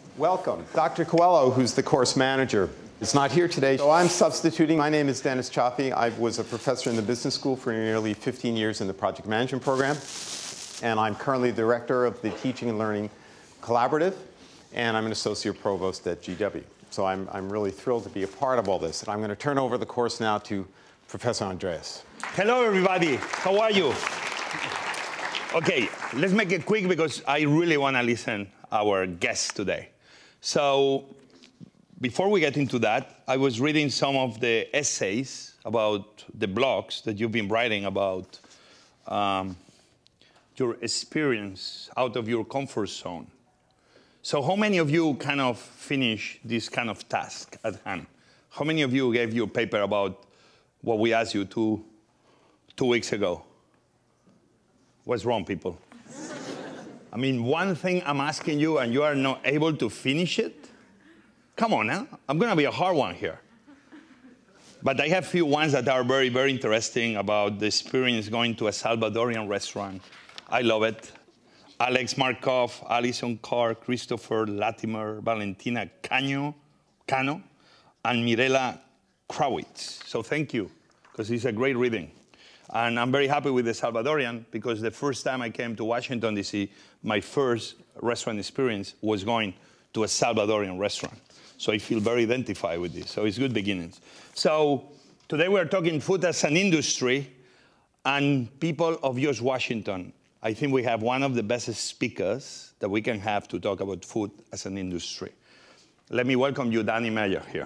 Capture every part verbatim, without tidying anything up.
Welcome. Doctor Coelho, who's the course manager, is not here today, so I'm substituting. My name is Dennis Chaffee. I was a professor in the business school for nearly fifteen years in the project management program, and I'm currently the director of the Teaching and Learning Collaborative, and I'm an associate provost at G W. So I'm, I'm really thrilled to be a part of all this. And I'm going to turn over the course now to Professor Andrés. Hello, everybody. How are you? OK, let's make it quick because I really want to listen to our guests today. So before we get into that, I was reading some of the essays about the blogs that you've been writing about um, your experience out of your comfort zone. So how many of you kind of finished this kind of task at hand? How many of you gave you a paper about what we asked you two, two weeks ago? What's wrong, people? I mean, one thing I'm asking you and you are not able to finish it? Come on, huh? I'm going to be a hard one here. But I have a few ones that are very, very interesting about the experience going to a Salvadorian restaurant. I love it. Alex Markov, Alison Carr, Christopher Latimer, Valentina Cano, Cano, and Mirela Krawitz. So thank you, because it's a great reading. And I'm very happy with the Salvadorian, because the first time I came to Washington, D C, my first restaurant experience was going to a Salvadorian restaurant. So I feel very identified with this. So it's good beginnings. So today we're talking food as an industry. And people of U S Washington, I think we have one of the best speakers that we can have to talk about food as an industry. Let me welcome you, Danny Meyer, here.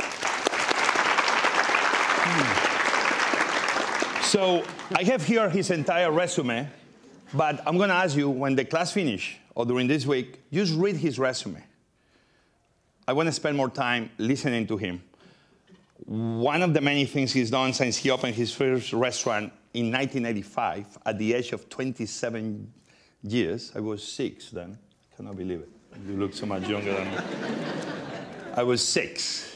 Hmm. So I have here his entire resume, but I'm going to ask you, when the class finish or during this week, just read his resume. I want to spend more time listening to him. One of the many things he's done since he opened his first restaurant in nineteen eighty-five, at the age of twenty-seven years. I was six then. I cannot believe it. You look so much younger than me. I was six.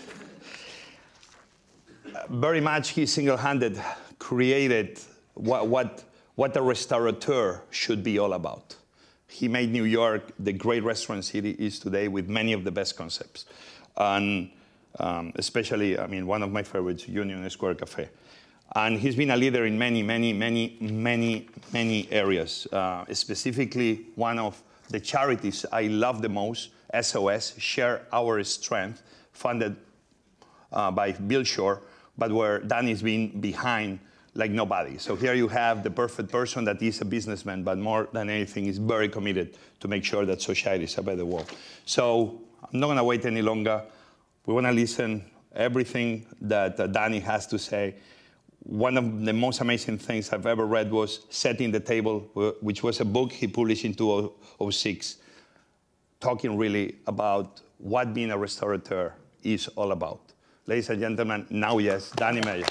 Very much he single-handed created what, what, what a restaurateur should be all about. He made New York the great restaurant city it is today, with many of the best concepts. And um, especially, I mean, one of my favorites, Union Square Cafe. And he's been a leader in many, many, many, many, many areas. Uh, specifically, one of the charities I love the most, S O S, Share Our Strength, funded uh, by Bill Shore, but where Danny's been behind like nobody. So here you have the perfect person that is a businessman, but more than anything is very committed to make sure that society is a better world. So I'm not going to wait any longer. We want to listen everything that uh, Danny has to say. One of the most amazing things I've ever read was Setting the Table, which was a book he published in two thousand six, talking really about what being a restaurateur is all about. Ladies and gentlemen, now yes, Danny Meyer.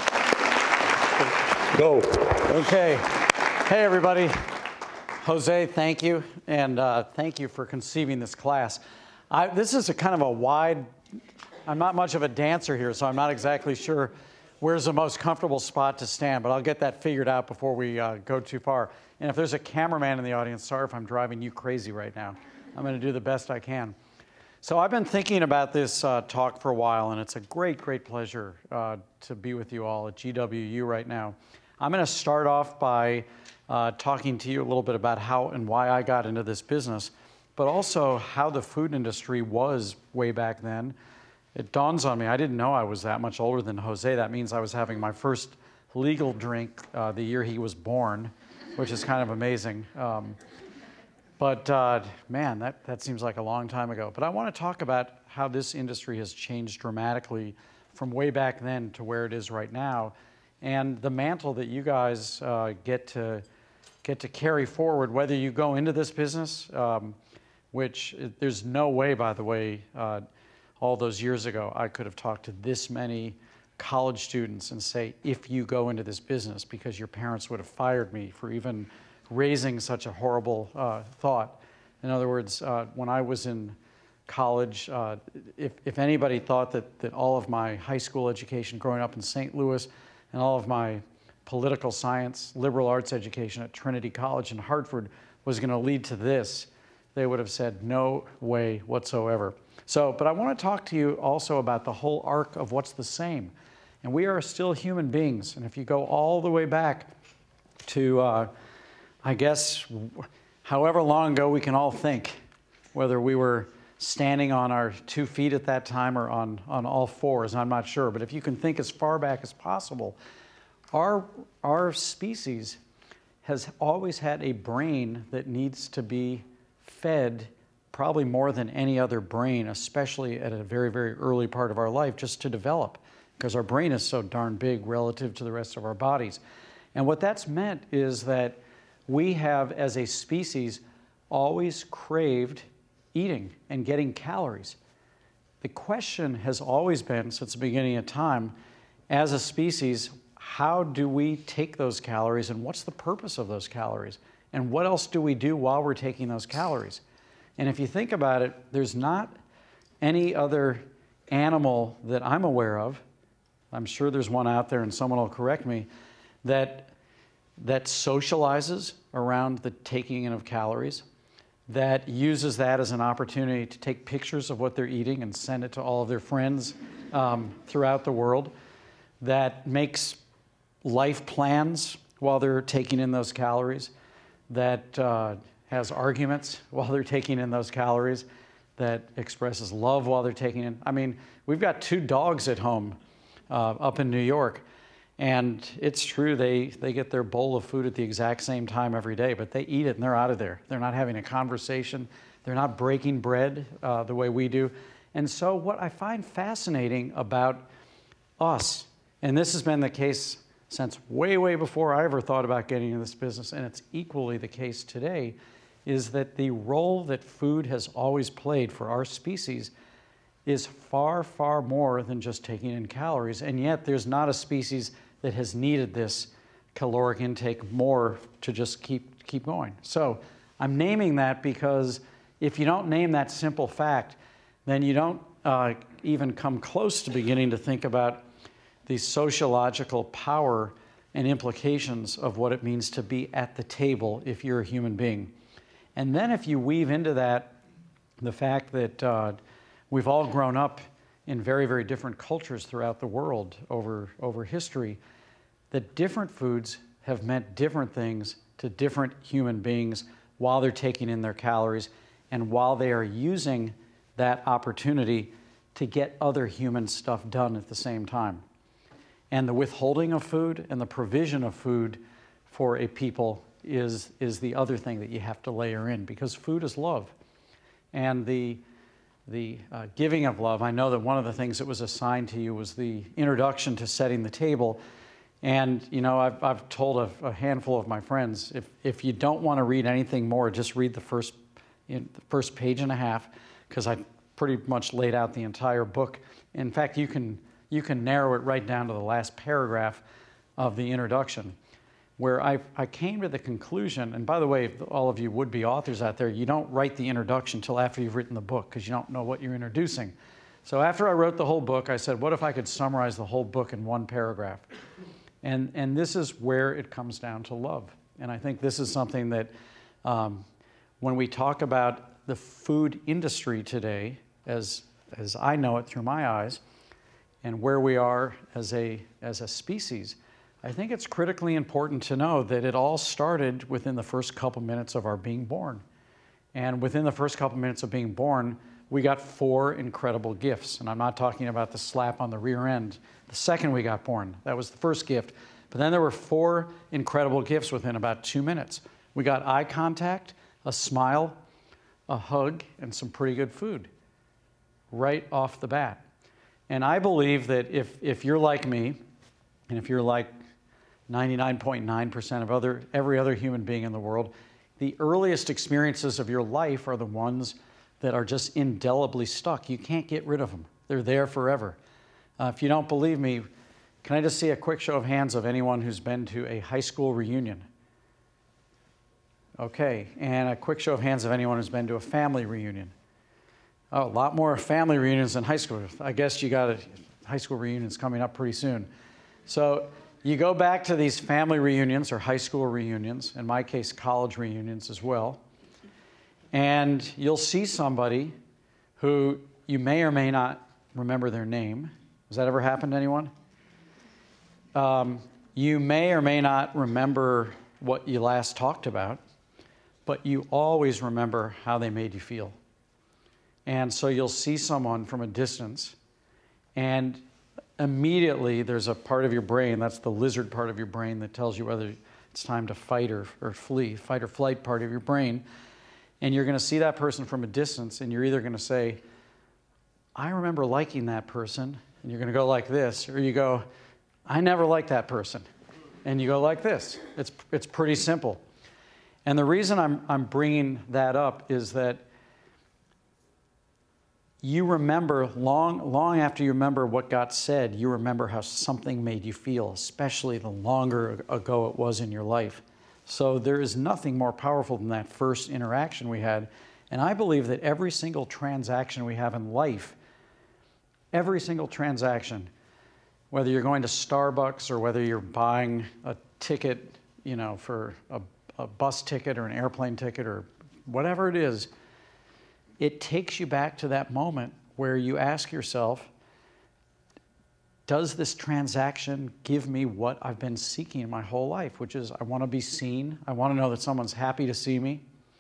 Go. Okay. Hey, everybody. Jose, thank you. And uh, thank you for conceiving this class. I, this is a kind of a wide, I'm not much of a dancer here, so I'm not exactly sure where's the most comfortable spot to stand, but I'll get that figured out before we uh, go too far. And if there's a cameraman in the audience, sorry if I'm driving you crazy right now. I'm going to do the best I can. So I've been thinking about this uh, talk for a while, and it's a great, great pleasure uh, to be with you all at G W U right now. I'm going to start off by uh, talking to you a little bit about how and why I got into this business, but also how the food industry was way back then. It dawns on me, I didn't know I was that much older than Jose. That means I was having my first legal drink uh, the year he was born, which is kind of amazing. Um, But uh, man, that, that seems like a long time ago. But I want to talk about how this industry has changed dramatically from way back then to where it is right now, and the mantle that you guys uh, get to get to carry forward, whether you go into this business, um, which it, there's no way, by the way, uh, all those years ago, I could have talked to this many college students and say, if you go into this business, because your parents would have fired me for even raising such a horrible uh, thought. In other words, uh, when I was in college, uh, if, if anybody thought that, that all of my high school education growing up in Saint Louis and all of my political science, liberal arts education at Trinity College in Hartford was going to lead to this, they would have said, no way whatsoever. So, but I want to talk to you also about the whole arc of what's the same. And we are still human beings. And if you go all the way back to, uh, I guess, however long ago we can all think, whether we were standing on our two feet at that time or on, on all fours, I'm not sure. But if you can think as far back as possible, our, our species has always had a brain that needs to be fed probably more than any other brain, especially at a very, very early part of our life, just to develop, because our brain is so darn big relative to the rest of our bodies. And what that's meant is that we have, as a species, always craved eating and getting calories. The question has always been, since the beginning of time, as a species, how do we take those calories and what's the purpose of those calories? And what else do we do while we're taking those calories? And if you think about it, there's not any other animal that I'm aware of, I'm sure there's one out there and someone will correct me, that, that socializes around the taking in of calories, that uses that as an opportunity to take pictures of what they're eating and send it to all of their friends um, throughout the world, that makes life plans while they're taking in those calories, that uh, has arguments while they're taking in those calories, that expresses love while they're taking in. I mean, we've got two dogs at home uh, up in New York, and it's true they, they get their bowl of food at the exact same time every day, but they eat it and they're out of there. They're not having a conversation. They're not breaking bread uh, the way we do. And so what I find fascinating about us, and this has been the case since way, way before I ever thought about getting into this business, and it's equally the case today, is that the role that food has always played for our species is far, far more than just taking in calories. And yet there's not a species that has needed this caloric intake more to just keep, keep going. So I'm naming that because if you don't name that simple fact, then you don't uh, even come close to beginning to think about the sociological power and implications of what it means to be at the table if you're a human being. And then if you weave into that the fact that uh, we've all grown up in very, very different cultures throughout the world over, over history, that different foods have meant different things to different human beings while they're taking in their calories and while they are using that opportunity to get other human stuff done at the same time. And the withholding of food and the provision of food for a people is, is the other thing that you have to layer in, because food is love. And the, the uh, giving of love, I know that one of the things that was assigned to you was the introduction to setting the table. And, you know, I've, I've told a, a handful of my friends, if, if you don't want to read anything more, just read the first, in, the first page and a half, because I pretty much laid out the entire book. In fact, you can you can narrow it right down to the last paragraph of the introduction, where I, I came to the conclusion, and by the way, all of you would-be authors out there, you don't write the introduction until after you've written the book, because you don't know what you're introducing. So after I wrote the whole book, I said, what if I could summarize the whole book in one paragraph? And, and this is where it comes down to love. And I think this is something that um, when we talk about the food industry today, as, as I know it through my eyes, and where we are as a, as a species, I think it's critically important to know that it all started within the first couple minutes of our being born. And within the first couple minutes of being born, we got four incredible gifts. And I'm not talking about the slap on the rear end the second we got born. That was the first gift. But then there were four incredible gifts within about two minutes. We got eye contact, a smile, a hug, and some pretty good food right off the bat. And I believe that if, if you're like me, and if you're like ninety-nine point nine percent of other, every other human being in the world, the earliest experiences of your life are the ones that are just indelibly stuck. You can't get rid of them. They're there forever. Uh, if you don't believe me, can I just see a quick show of hands of anyone who's been to a high school reunion? Okay, and a quick show of hands of anyone who's been to a family reunion. Oh, a lot more family reunions than high school. I guess you got a, high school reunions coming up pretty soon. So you go back to these family reunions or high school reunions, in my case, college reunions as well. And you'll see somebody who you may or may not remember their name. Has that ever happened to anyone? Um, you may or may not remember what you last talked about, but you always remember how they made you feel. And so you'll see someone from a distance, and immediately there's a part of your brain, that's the lizard part of your brain, that tells you whether it's time to fight or, or flee, fight or flight part of your brain. And you're going to see that person from a distance, and you're either going to say, I remember liking that person, and you're going to go like this, or you go, I never liked that person, and you go like this. It's, it's pretty simple. And the reason I'm, I'm bringing that up is that you remember, long, long after you remember what got said, you remember how something made you feel, especially the longer ago it was in your life. So there is nothing more powerful than that first interaction we had. And I believe that every single transaction we have in life, every single transaction, whether you're going to Starbucks or whether you're buying a ticket, you know, for a, a bus ticket or an airplane ticket or whatever it is, it takes you back to that moment where you ask yourself, does this transaction give me what I've been seeking my whole life, which is I want to be seen. I want to know that someone's happy to see me.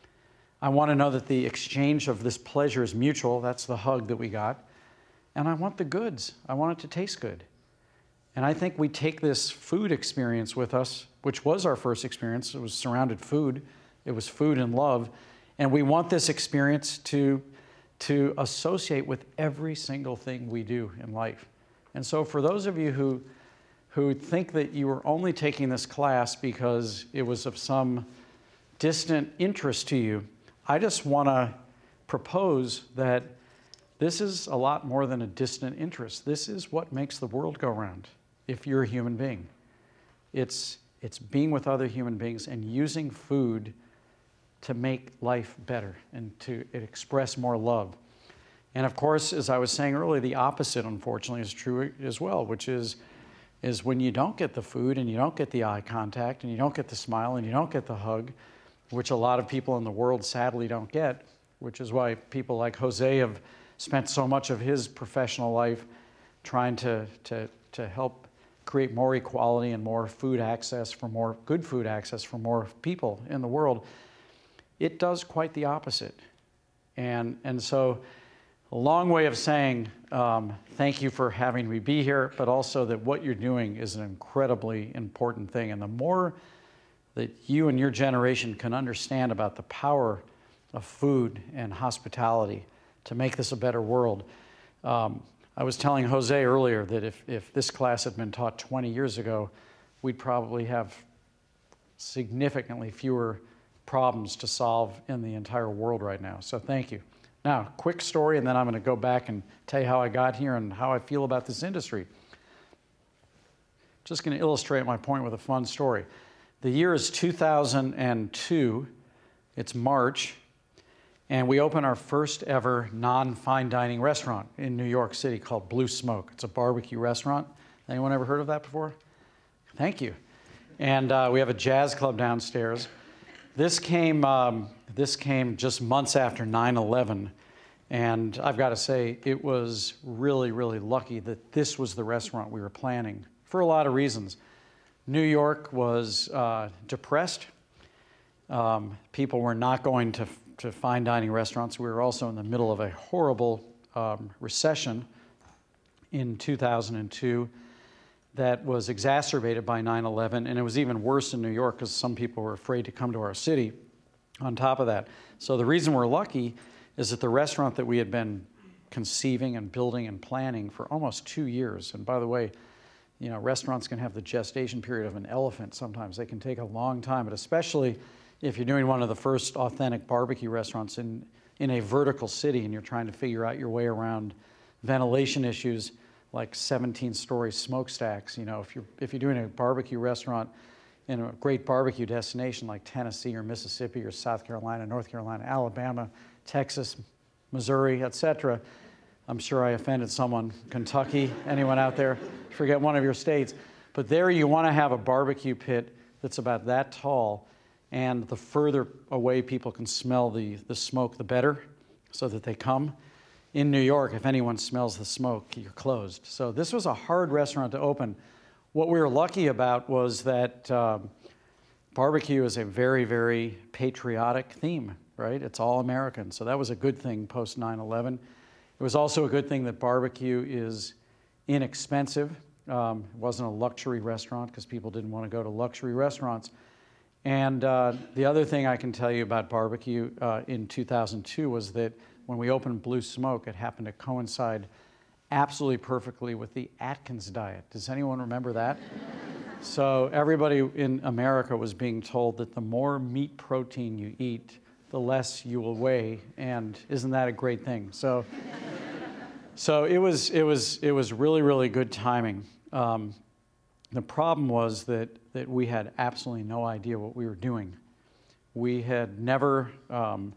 I want to know that the exchange of this pleasure is mutual. That's the hug that we got. And I want the goods. I want it to taste good. And I think we take this food experience with us, which was our first experience. It was surrounded food. It was food and love. And we want this experience to, to associate with every single thing we do in life. And so for those of you who, who think that you were only taking this class because it was of some distant interest to you, I just want to propose that this is a lot more than a distant interest. This is what makes the world go round if you're a human being. It's, it's being with other human beings and using food to make life better and to express more love. And of course, as I was saying earlier, the opposite, unfortunately, is true as well, which is, is when you don't get the food and you don't get the eye contact and you don't get the smile and you don't get the hug, which a lot of people in the world sadly don't get, which is why people like Jose have spent so much of his professional life trying to, to, to help create more equality and more food access for more good food access for more people in the world. It does quite the opposite. And, and so a long way of saying um, thank you for having me be here, but also that what you're doing is an incredibly important thing. And the more that you and your generation can understand about the power of food and hospitality to make this a better world. Um, I was telling Jose earlier that if, if this class had been taught twenty years ago, we'd probably have significantly fewer problems to solve in the entire world right now. So thank you. Now, quick story, and then I'm going to go back and tell you how I got here and how I feel about this industry. Just going to illustrate my point with a fun story. The year is two thousand two. It's March, and we open our first ever non-fine dining restaurant in New York City called Blue Smoke. It's a barbecue restaurant. Anyone ever heard of that before? Thank you. And uh, we have a jazz club downstairs. This came, um, this came just months after nine eleven, and I've got to say, it was really, really lucky that this was the restaurant we were planning for a lot of reasons. New York was uh, depressed. Um, people were not going to, to fine dining restaurants. We were also in the middle of a horrible um, recession in two thousand two. That was exacerbated by nine eleven, and it was even worse in New York because some people were afraid to come to our city on top of that. So the reason we're lucky is that the restaurant that we had been conceiving and building and planning for almost two years, and by the way, you know, restaurants can have the gestation period of an elephant sometimes. They can take a long time, but especially if you're doing one of the first authentic barbecue restaurants in, in a vertical city and you're trying to figure out your way around ventilation issues, like seventeen-story smokestacks. You know, if you're, if you're doing a barbecue restaurant in a great barbecue destination like Tennessee or Mississippi or South Carolina, North Carolina, Alabama, Texas, Missouri, et cetera, I'm sure I offended someone. Kentucky, anyone out there? Forget one of your states. But there you want to have a barbecue pit that's about that tall, And the further away people can smell the, the smoke, the better, so that they come. In New York, if anyone smells the smoke, you're closed. So this was a hard restaurant to open. What we were lucky about was that um, barbecue is a very, very patriotic theme, right? It's all American. So that was a good thing post nine eleven. It was also a good thing that barbecue is inexpensive. Um, it wasn't a luxury restaurant because people didn't want to go to luxury restaurants. And uh, the other thing I can tell you about barbecue uh, in two thousand two was that when we opened Blue Smoke, it happened to coincide absolutely perfectly with the Atkins diet. Does anyone remember that? So everybody in America was being told that the more meat protein you eat, the less you will weigh, and isn't that a great thing? So, so it was it was it was really really good timing. Um, the problem was that that we had absolutely no idea what we were doing. We had never. Um,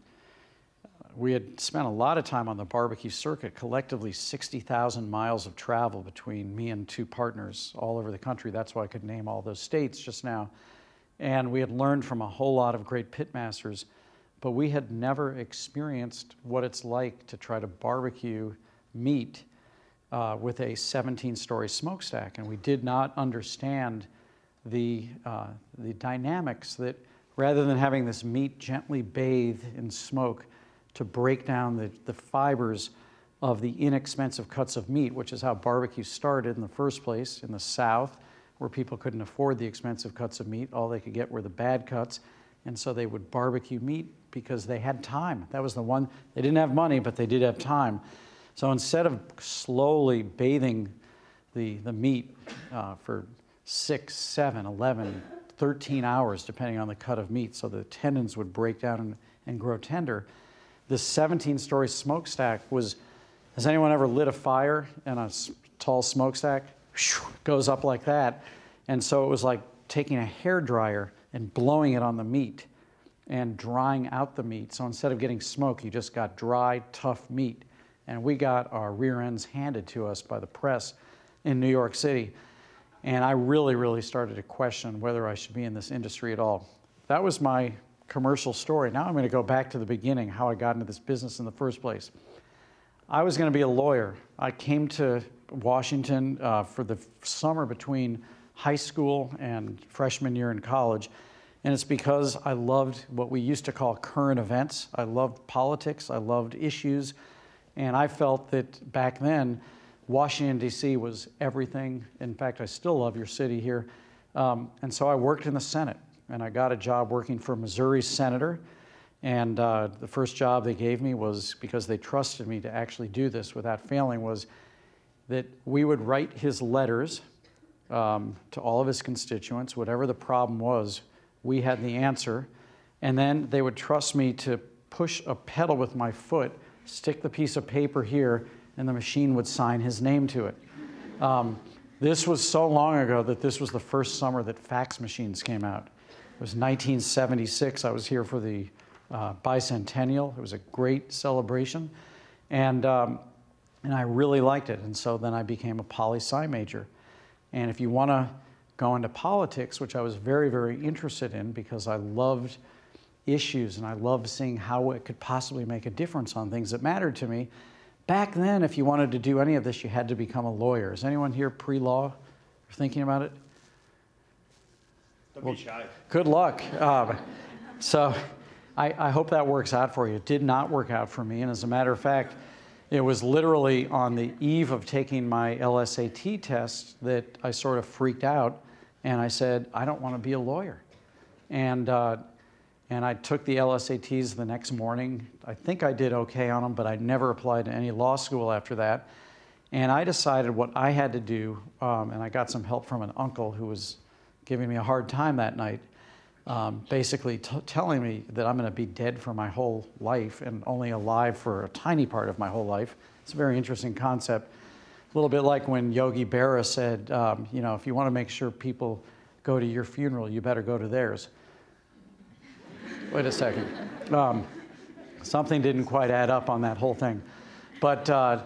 We had spent a lot of time on the barbecue circuit, collectively sixty thousand miles of travel between me and two partners all over the country. That's why I could name all those states just now. And we had learned from a whole lot of great pitmasters, but we had never experienced what it's like to try to barbecue meat uh, with a seventeen-story smokestack. And we did not understand the, uh, the dynamics that rather than having this meat gently bathe in smoke, to break down the, the fibers of the inexpensive cuts of meat, which is how barbecue started in the first place in the South, where people couldn't afford the expensive cuts of meat. All they could get were the bad cuts. And so they would barbecue meat because they had time. That was the one. They didn't have money, but they did have time. So instead of slowly bathing the, the meat uh, for six, seven, eleven, thirteen hours, depending on the cut of meat, so the tendons would break down and, and grow tender, this seventeen-story smokestack was, has anyone ever lit a fire in a tall smokestack? It goes up like that. And so it was like taking a hairdryer and blowing it on the meat and drying out the meat. So instead of getting smoke, you just got dry, tough meat. And we got our rear ends handed to us by the press in New York City. And I really, really started to question whether I should be in this industry at all. That was my commercial story. Now I'm going to go back to the beginning, how I got into this business in the first place. I was going to be a lawyer. I came to Washington uh, for the summer between high school and freshman year in college, and it's because I loved what we used to call current events. I loved politics. I loved issues, and I felt that back then Washington, D C was everything. In fact, I still love your city here, um, and so I worked in the Senate. And I got a job working for Missouri's senator. And uh, the first job they gave me was, because they trusted me to actually do this without failing, was that we would write his letters um, to all of his constituents. Whatever the problem was, we had the answer. And then they would trust me to push a pedal with my foot, stick the piece of paper here, and the machine would sign his name to it. Um, this was so long ago that this was the first summer that fax machines came out. It was nineteen seventy-six. I was here for the uh, bicentennial. It was a great celebration. And, um, and I really liked it. And so then I became a poli-sci major. And if you want to go into politics, which I was very, very interested in because I loved issues and I loved seeing how it could possibly make a difference on things that mattered to me, back then, if you wanted to do any of this, you had to become a lawyer. Is anyone here pre-law or thinking about it? Don't well, be shy. Good luck. Um, so I, I hope that works out for you. It did not work out for me. And as a matter of fact, it was literally on the eve of taking my L S A T test that I sort of freaked out. And I said, I don't want to be a lawyer. And, uh, and I took the L S A Ts the next morning. I think I did okay on them, but I never applied to any law school after that. And I decided what I had to do, um, and I got some help from an uncle who was giving me a hard time that night, um, basically t telling me that I'm going to be dead for my whole life and only alive for a tiny part of my whole life. It's a very interesting concept. A little bit like when Yogi Berra said, um, you know, if you want to make sure people go to your funeral, you better go to theirs. Wait a second. Um, something didn't quite add up on that whole thing. But uh,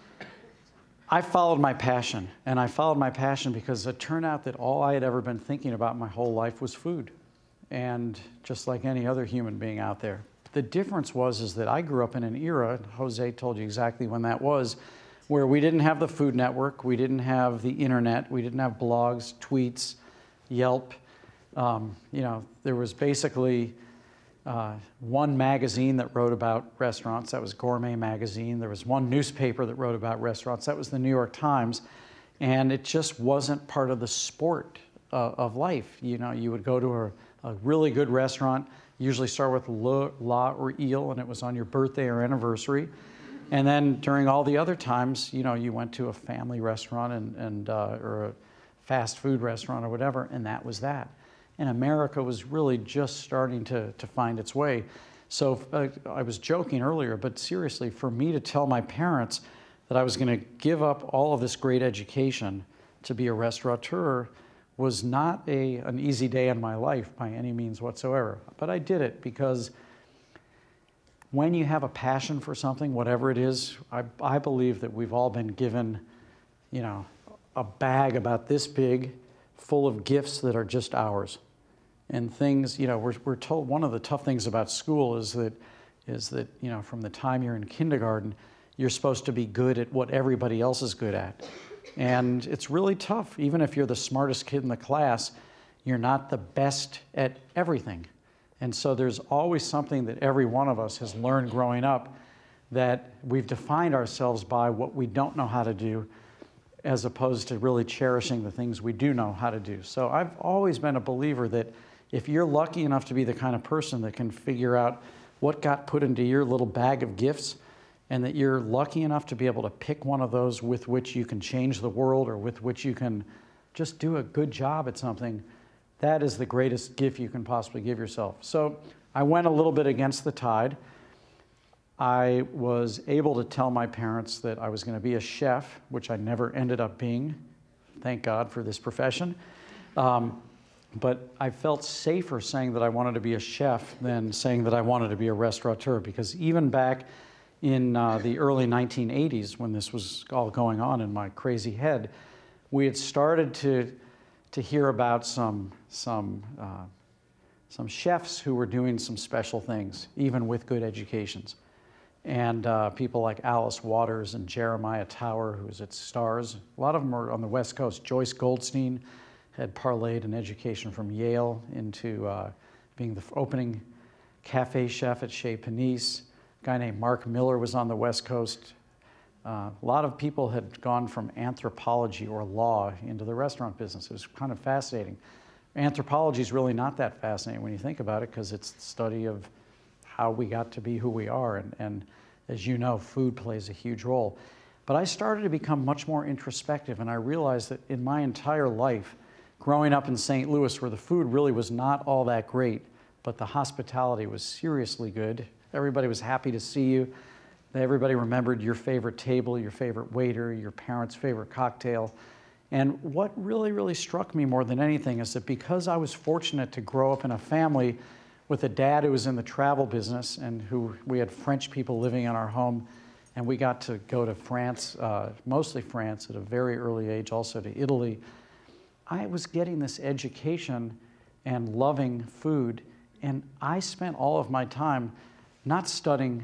I followed my passion, and I followed my passion because it turned out that all I had ever been thinking about my whole life was food. and just like any other human being out there. The difference was is that I grew up in an era, Jose told you exactly when that was, where we didn't have the Food Network, we didn't have the internet, we didn't have blogs, tweets, Yelp. Um, you know, there was basically uh, one magazine that wrote about restaurants, that was Gourmet Magazine. There was one newspaper that wrote about restaurants, that was the New York Times. And it just wasn't part of the sport uh, of life. You know, you would go to a, a really good restaurant, usually start with le, la, or il, and it was on your birthday or anniversary. And then during all the other times, you know, you went to a family restaurant and, and uh, or a fast food restaurant or whatever, and that was that. And America was really just starting to, to find its way. So uh, I was joking earlier, but seriously, for me to tell my parents that I was going to give up all of this great education to be a restaurateur was not a, an easy day in my life by any means whatsoever. But I did it because when you have a passion for something, whatever it is, I, I believe that we've all been given, you know, a bag about this big full of gifts that are just ours. And things, you know, we're, we're told, one of the tough things about school is that, is that, you know, from the time you're in kindergarten, you're supposed to be good at what everybody else is good at. And it's really tough. Even if you're the smartest kid in the class, you're not the best at everything. And so there's always something that every one of us has learned growing up that we've defined ourselves by what we don't know how to do, as opposed to really cherishing the things we do know how to do. So I've always been a believer that if you're lucky enough to be the kind of person that can figure out what got put into your little bag of gifts, and that you're lucky enough to be able to pick one of those with which you can change the world or with which you can just do a good job at something, that is the greatest gift you can possibly give yourself. So I went a little bit against the tide. I was able to tell my parents that I was going to be a chef, which I never ended up being. Thank God for this profession. Um, but I felt safer saying that I wanted to be a chef than saying that I wanted to be a restaurateur, because even back in uh, the early nineteen eighties, when this was all going on in my crazy head, we had started to, to hear about some, some, uh, some chefs who were doing some special things, even with good educations. And uh, people like Alice Waters and Jeremiah Tower, who was at Stars. A lot of them were on the West Coast. Joyce Goldstein had parlayed an education from Yale into uh, being the opening cafe chef at Chez Panisse. A guy named Mark Miller was on the West Coast. Uh, a lot of people had gone from anthropology or law into the restaurant business. It was kind of fascinating. Anthropology is really not that fascinating when you think about it, because it's the study of how we got to be who we are. And, and as you know, food plays a huge role. But I started to become much more introspective, and I realized that in my entire life, growing up in Saint Louis, where the food really was not all that great, but the hospitality was seriously good. Everybody was happy to see you. Everybody remembered your favorite table, your favorite waiter, your parents' favorite cocktail. And what really, really struck me more than anything is that because I was fortunate to grow up in a family with a dad who was in the travel business, and who we had French people living in our home, and we got to go to France, uh, mostly France at a very early age, also to Italy. I was getting this education and loving food, and I spent all of my time not studying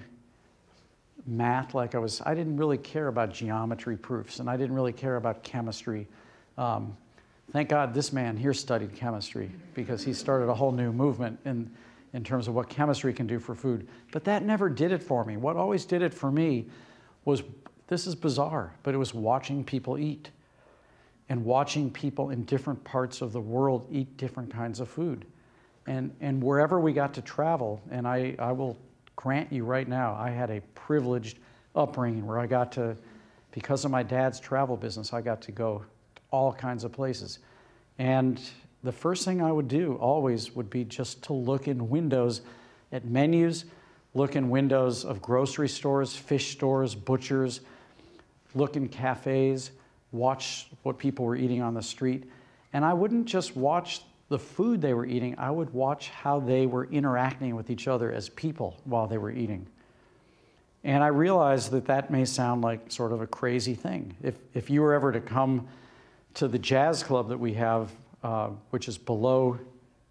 math like I was. I didn't really care about geometry proofs, and I didn't really care about chemistry. Um, thank God this man here studied chemistry, because he started a whole new movement in, in terms of what chemistry can do for food. But that never did it for me. What always did it for me was, this is bizarre, but it was watching people eat, and watching people in different parts of the world eat different kinds of food. And, and wherever we got to travel, and I, I will grant you right now, I had a privileged upbringing where I got to, because of my dad's travel business, I got to go to all kinds of places. And the first thing I would do always would be just to look in windows at menus, look in windows of grocery stores, fish stores, butchers, look in cafes, watch what people were eating on the street. And I wouldn't just watch the food they were eating, I would watch how they were interacting with each other as people while they were eating. And I realized that that may sound like sort of a crazy thing. If, if you were ever to come to the jazz club that we have, uh, which is below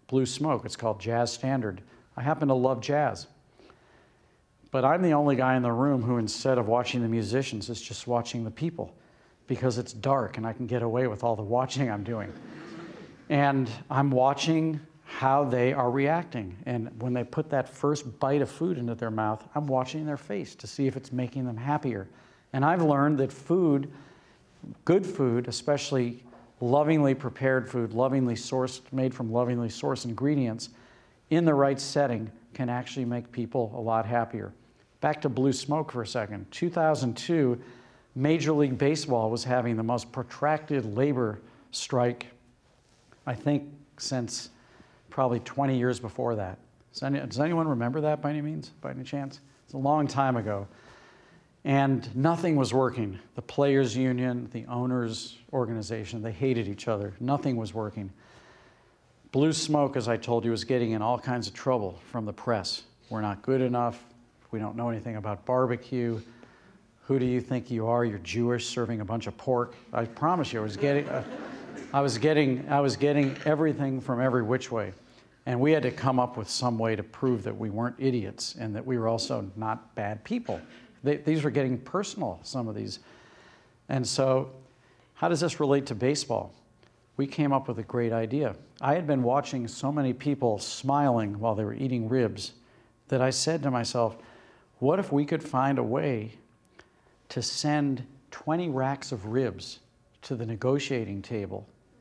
Blue Smoke. It's called Jazz Standard. I happen to love jazz. But I'm the only guy in the room who, instead of watching the musicians, is just watching the people, because it's dark and I can get away with all the watching I'm doing. And I'm watching how they are reacting. And when they put that first bite of food into their mouth, I'm watching their face to see if it's making them happier. And I've learned that food, good food, especially lovingly prepared food, lovingly sourced, made from lovingly sourced ingredients, in the right setting, can actually make people a lot happier. Back to Blue Smoke for a second. two thousand two, Major League Baseball was having the most protracted labor strike, I think, since probably twenty years before that. Does, any, does anyone remember that by any means, by any chance? It's a long time ago. And nothing was working. The players' union, the owners' organization, they hated each other. Nothing was working. Blue Smoke, as I told you, was getting in all kinds of trouble from the press. We're not good enough. We don't know anything about barbecue. Who do you think you are? You're Jewish, serving a bunch of pork. I promise you, I was getting, uh, I was getting, I was getting everything from every which way. And we had to come up with some way to prove that we weren't idiots and that we were also not bad people. They, these were getting personal, some of these. And so, how does this relate to baseball? We came up with a great idea. I had been watching so many people smiling while they were eating ribs that I said to myself, what if we could find a way to send twenty racks of ribs to the negotiating table,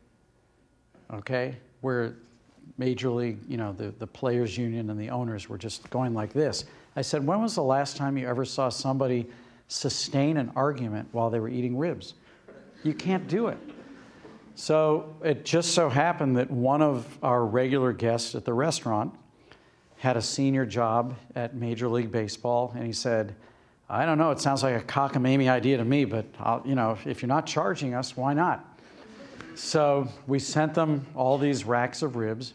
okay, where Major League, you know, the, the players' union and the owners were just going like this. I said, when was the last time you ever saw somebody sustain an argument while they were eating ribs? You can't do it. So it just so happened that one of our regular guests at the restaurant had a senior job at Major League Baseball, and he said, I don't know, it sounds like a cockamamie idea to me, but I'll, you know, if you're not charging us, why not? So we sent them all these racks of ribs,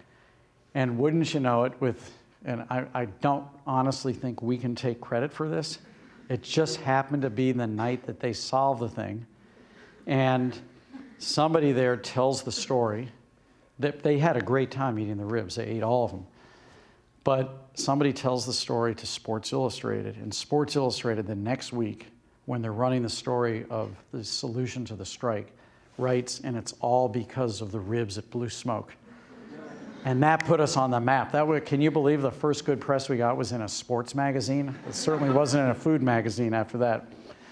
and wouldn't you know it, with, and I, I don't honestly think we can take credit for this. It just happened to be the night that they solved the thing, and somebody there tells the story that they had a great time eating the ribs. They ate all of them. But somebody tells the story to Sports Illustrated, and Sports Illustrated the next week, when they're running the story of the solution to the strike, writes, and it's all because of the ribs at Blue Smoke. And that put us on the map. That way, can you believe the first good press we got was in a sports magazine? It certainly wasn't in a food magazine after that.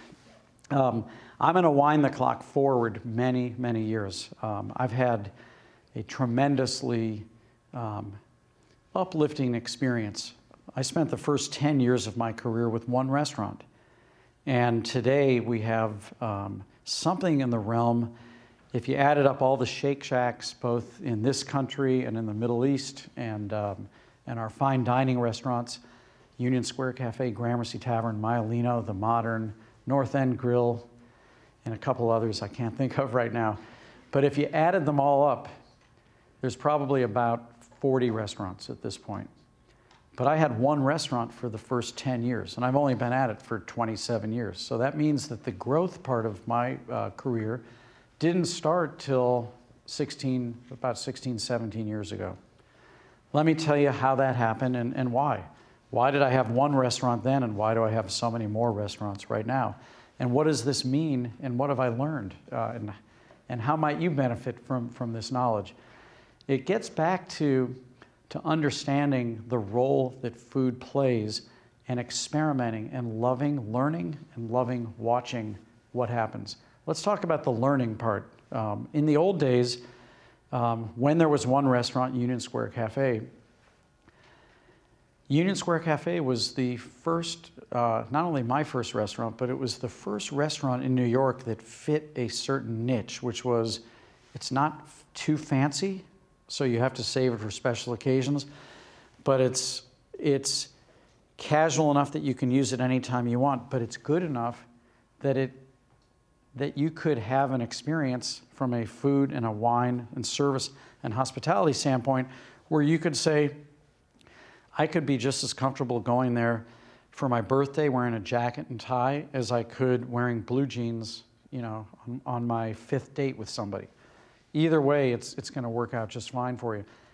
Um, I'm going to wind the clock forward many, many years. Um, I've had a tremendously um, uplifting experience. I spent the first ten years of my career with one restaurant. And today we have um, something in the realm, if you added up all the Shake Shacks, both in this country and in the Middle East, and, um, and our fine dining restaurants, Union Square Cafe, Gramercy Tavern, Maialino, The Modern, North End Grill, and a couple others I can't think of right now. But if you added them all up, there's probably about forty restaurants at this point. But I had one restaurant for the first ten years, and I've only been at it for twenty-seven years. So that means that the growth part of my uh, career didn't start till sixteen, about sixteen, seventeen years ago. Let me tell you how that happened and, and why. Why did I have one restaurant then, and why do I have so many more restaurants right now? And what does this mean, and what have I learned? Uh, and, and how might you benefit from, from this knowledge? It gets back to, to understanding the role that food plays, and experimenting and loving learning and loving watching what happens. Let's talk about the learning part. Um, in the old days, um, when there was one restaurant, Union Square Cafe, Union Square Cafe was the first, uh, not only my first restaurant, but it was the first restaurant in New York that fit a certain niche, which was, it's not too fancy, so you have to save it for special occasions, but it's, it's casual enough that you can use it anytime you want, but it's good enough that, it, that you could have an experience from a food and a wine and service and hospitality standpoint where you could say, I could be just as comfortable going there for my birthday wearing a jacket and tie as I could wearing blue jeans, you know, on, on my fifth date with somebody. Either way, it's, it's going to work out just fine for you.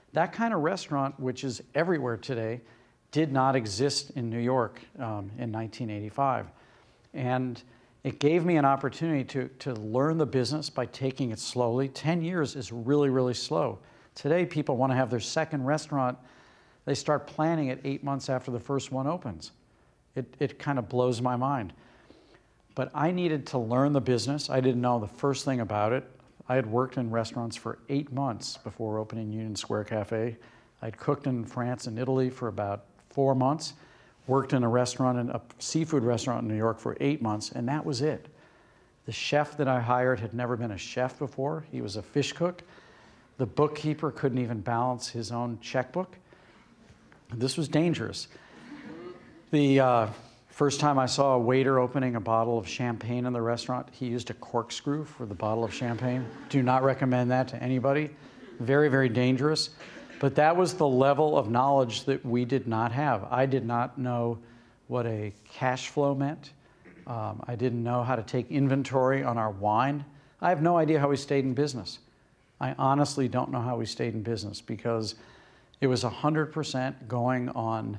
That kind of restaurant, which is everywhere today, did not exist in New York um, in nineteen eighty-five. And it gave me an opportunity to, to learn the business by taking it slowly. ten years is really, really slow. Today, people want to have their second restaurant. They start planning it eight months after the first one opens. It, it kind of blows my mind. But I needed to learn the business. I didn't know the first thing about it. I had worked in restaurants for eight months before opening Union Square Cafe. I'd cooked in France and Italy for about four months, worked in a restaurant, in a seafood restaurant in New York for eight months, and that was it. The chef that I hired had never been a chef before. He was a fish cook. The bookkeeper couldn't even balance his own checkbook. This was dangerous. The uh, first time I saw a waiter opening a bottle of champagne in the restaurant, he used a corkscrew for the bottle of champagne. Do not recommend that to anybody. Very, very dangerous. But that was the level of knowledge that we did not have. I did not know what a cash flow meant. Um, I didn't know how to take inventory on our wine. I have no idea how we stayed in business. I honestly don't know how we stayed in business because it was one hundred percent going on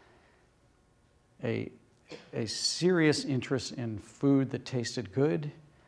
a, a serious interest in food that tasted good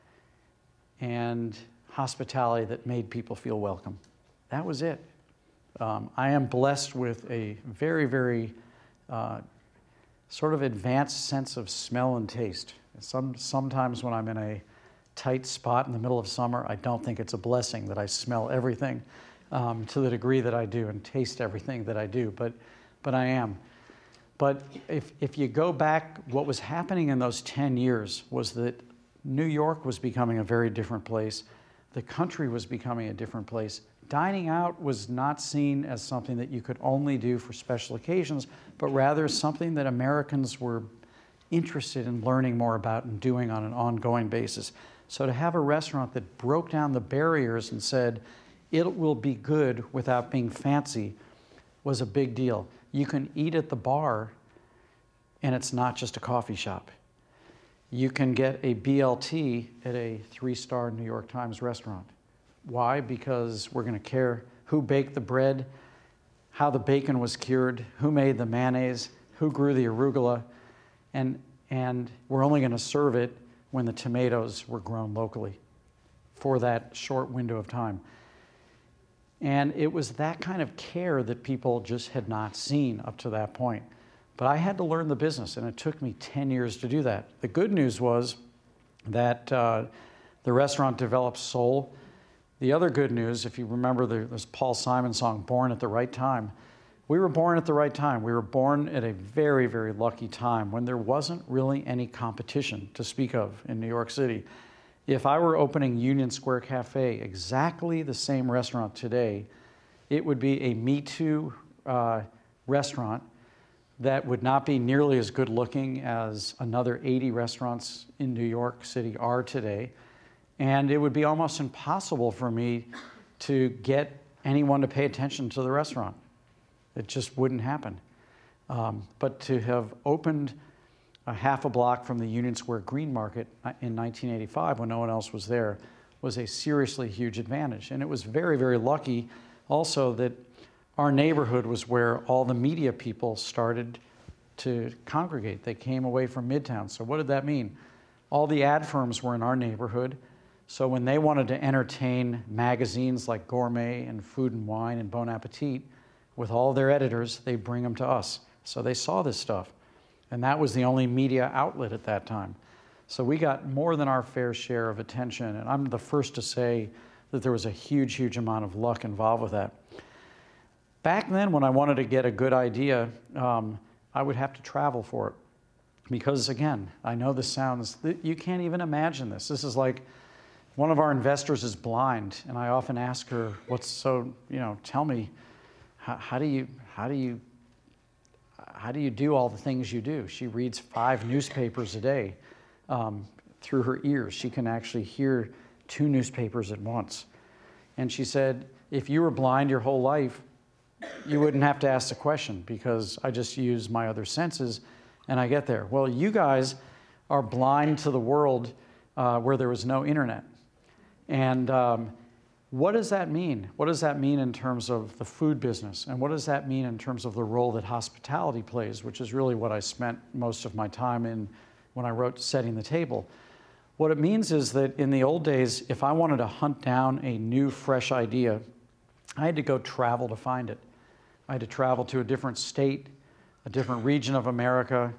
and hospitality that made people feel welcome. That was it. Um, I am blessed with a very, very uh, sort of advanced sense of smell and taste. Some, sometimes when I'm in a tight spot in the middle of summer, I don't think it's a blessing that I smell everything um, to the degree that I do and taste everything that I do, but, but I am. But if, if you go back, what was happening in those ten years was that New York was becoming a very different place. The country was becoming a different place. Dining out was not seen as something that you could only do for special occasions, but rather something that Americans were interested in learning more about and doing on an ongoing basis. So to have a restaurant that broke down the barriers and said, it will be good without being fancy, was a big deal. You can eat at the bar, and it's not just a coffee shop. You can get a B L T at a three-star New York Times restaurant. Why? Because we're going to care who baked the bread, how the bacon was cured, who made the mayonnaise, who grew the arugula, and, and we're only going to serve it when the tomatoes were grown locally for that short window of time. And it was that kind of care that people just had not seen up to that point. But I had to learn the business, and it took me ten years to do that. The good news was that uh, the restaurant developed soul. The other good news, if you remember the, this Paul Simon song, Born at the Right Time, we were born at the right time. We were born at a very, very lucky time when there wasn't really any competition to speak of in New York City. If I were opening Union Square Cafe, exactly the same restaurant today, it would be a Me Too uh, restaurant that would not be nearly as good looking as another eighty restaurants in New York City are today. And it would be almost impossible for me to get anyone to pay attention to the restaurant. It just wouldn't happen. Um, but to have opened a half a block from the Union Square Green Market in nineteen eighty-five, when no one else was there, was a seriously huge advantage. And it was very, very lucky also that our neighborhood was where all the media people started to congregate. They came away from Midtown. So what did that mean? All the ad firms were in our neighborhood. So when they wanted to entertain magazines like Gourmet and Food and Wine and Bon Appetit, with all their editors, they bring them to us. So they saw this stuff. And that was the only media outlet at that time. So we got more than our fair share of attention. And I'm the first to say that there was a huge, huge amount of luck involved with that. Back then, when I wanted to get a good idea, um, I would have to travel for it. Because again, I know this sounds, you can't even imagine this. This is like, one of our investors is blind, and I often ask her, what's so, you know, tell me, how, how do you, how do you, how do you do all the things you do? She reads five newspapers a day um, through her ears. She can actually hear two newspapers at once. And she said, if you were blind your whole life, you wouldn't have to ask the question because I just use my other senses and I get there. Well, you guys are blind to the world uh, where there was no internet. And um, what does that mean? What does that mean in terms of the food business? And what does that mean in terms of the role that hospitality plays, which is really what I spent most of my time in when I wrote Setting the Table. What it means is that in the old days, if I wanted to hunt down a new, fresh idea, I had to go travel to find it. I had to travel to a different state, a different region of America.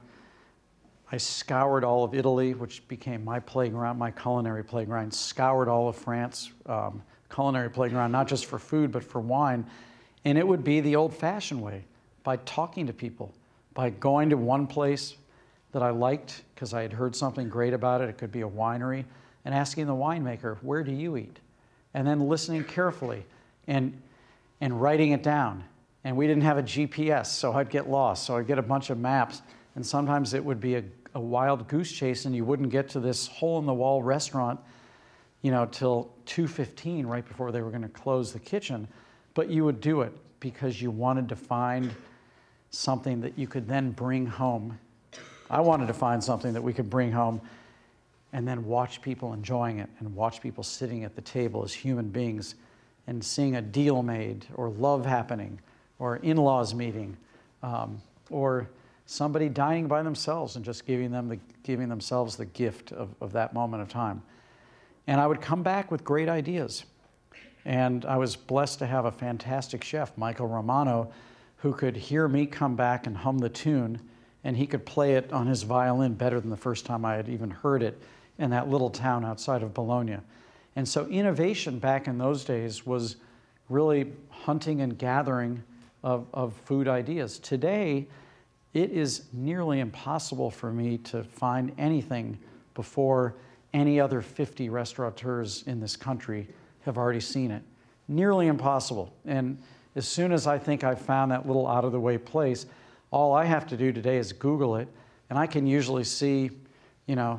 I scoured all of Italy, which became my playground, my culinary playground, scoured all of France, um, culinary playground, not just for food, but for wine. And it would be the old-fashioned way, by talking to people, by going to one place that I liked because I had heard something great about it. It could be a winery, and asking the winemaker, where do you eat? And then listening carefully and, and writing it down. And we didn't have a G P S, so I'd get lost. So I'd get a bunch of maps, and sometimes it would be a, a wild goose chase, and you wouldn't get to this hole-in-the-wall restaurant, you know, till two fifteen, right before they were going to close the kitchen. But you would do it because you wanted to find something that you could then bring home. I wanted to find something that we could bring home and then watch people enjoying it and watch people sitting at the table as human beings and seeing a deal made or love happening or in-laws meeting um, or somebody dining by themselves and just giving them the, giving themselves the gift of, of that moment of time. And I would come back with great ideas. And I was blessed to have a fantastic chef, Michael Romano, who could hear me come back and hum the tune, and he could play it on his violin better than the first time I had even heard it in that little town outside of Bologna. And so innovation back in those days was really hunting and gathering of, of food ideas. Today, it is nearly impossible for me to find anything before any other fifty restaurateurs in this country have already seen it. Nearly impossible. And as soon as I think I've found that little out-of-the-way place, all I have to do today is Google it, and I can usually see, you know,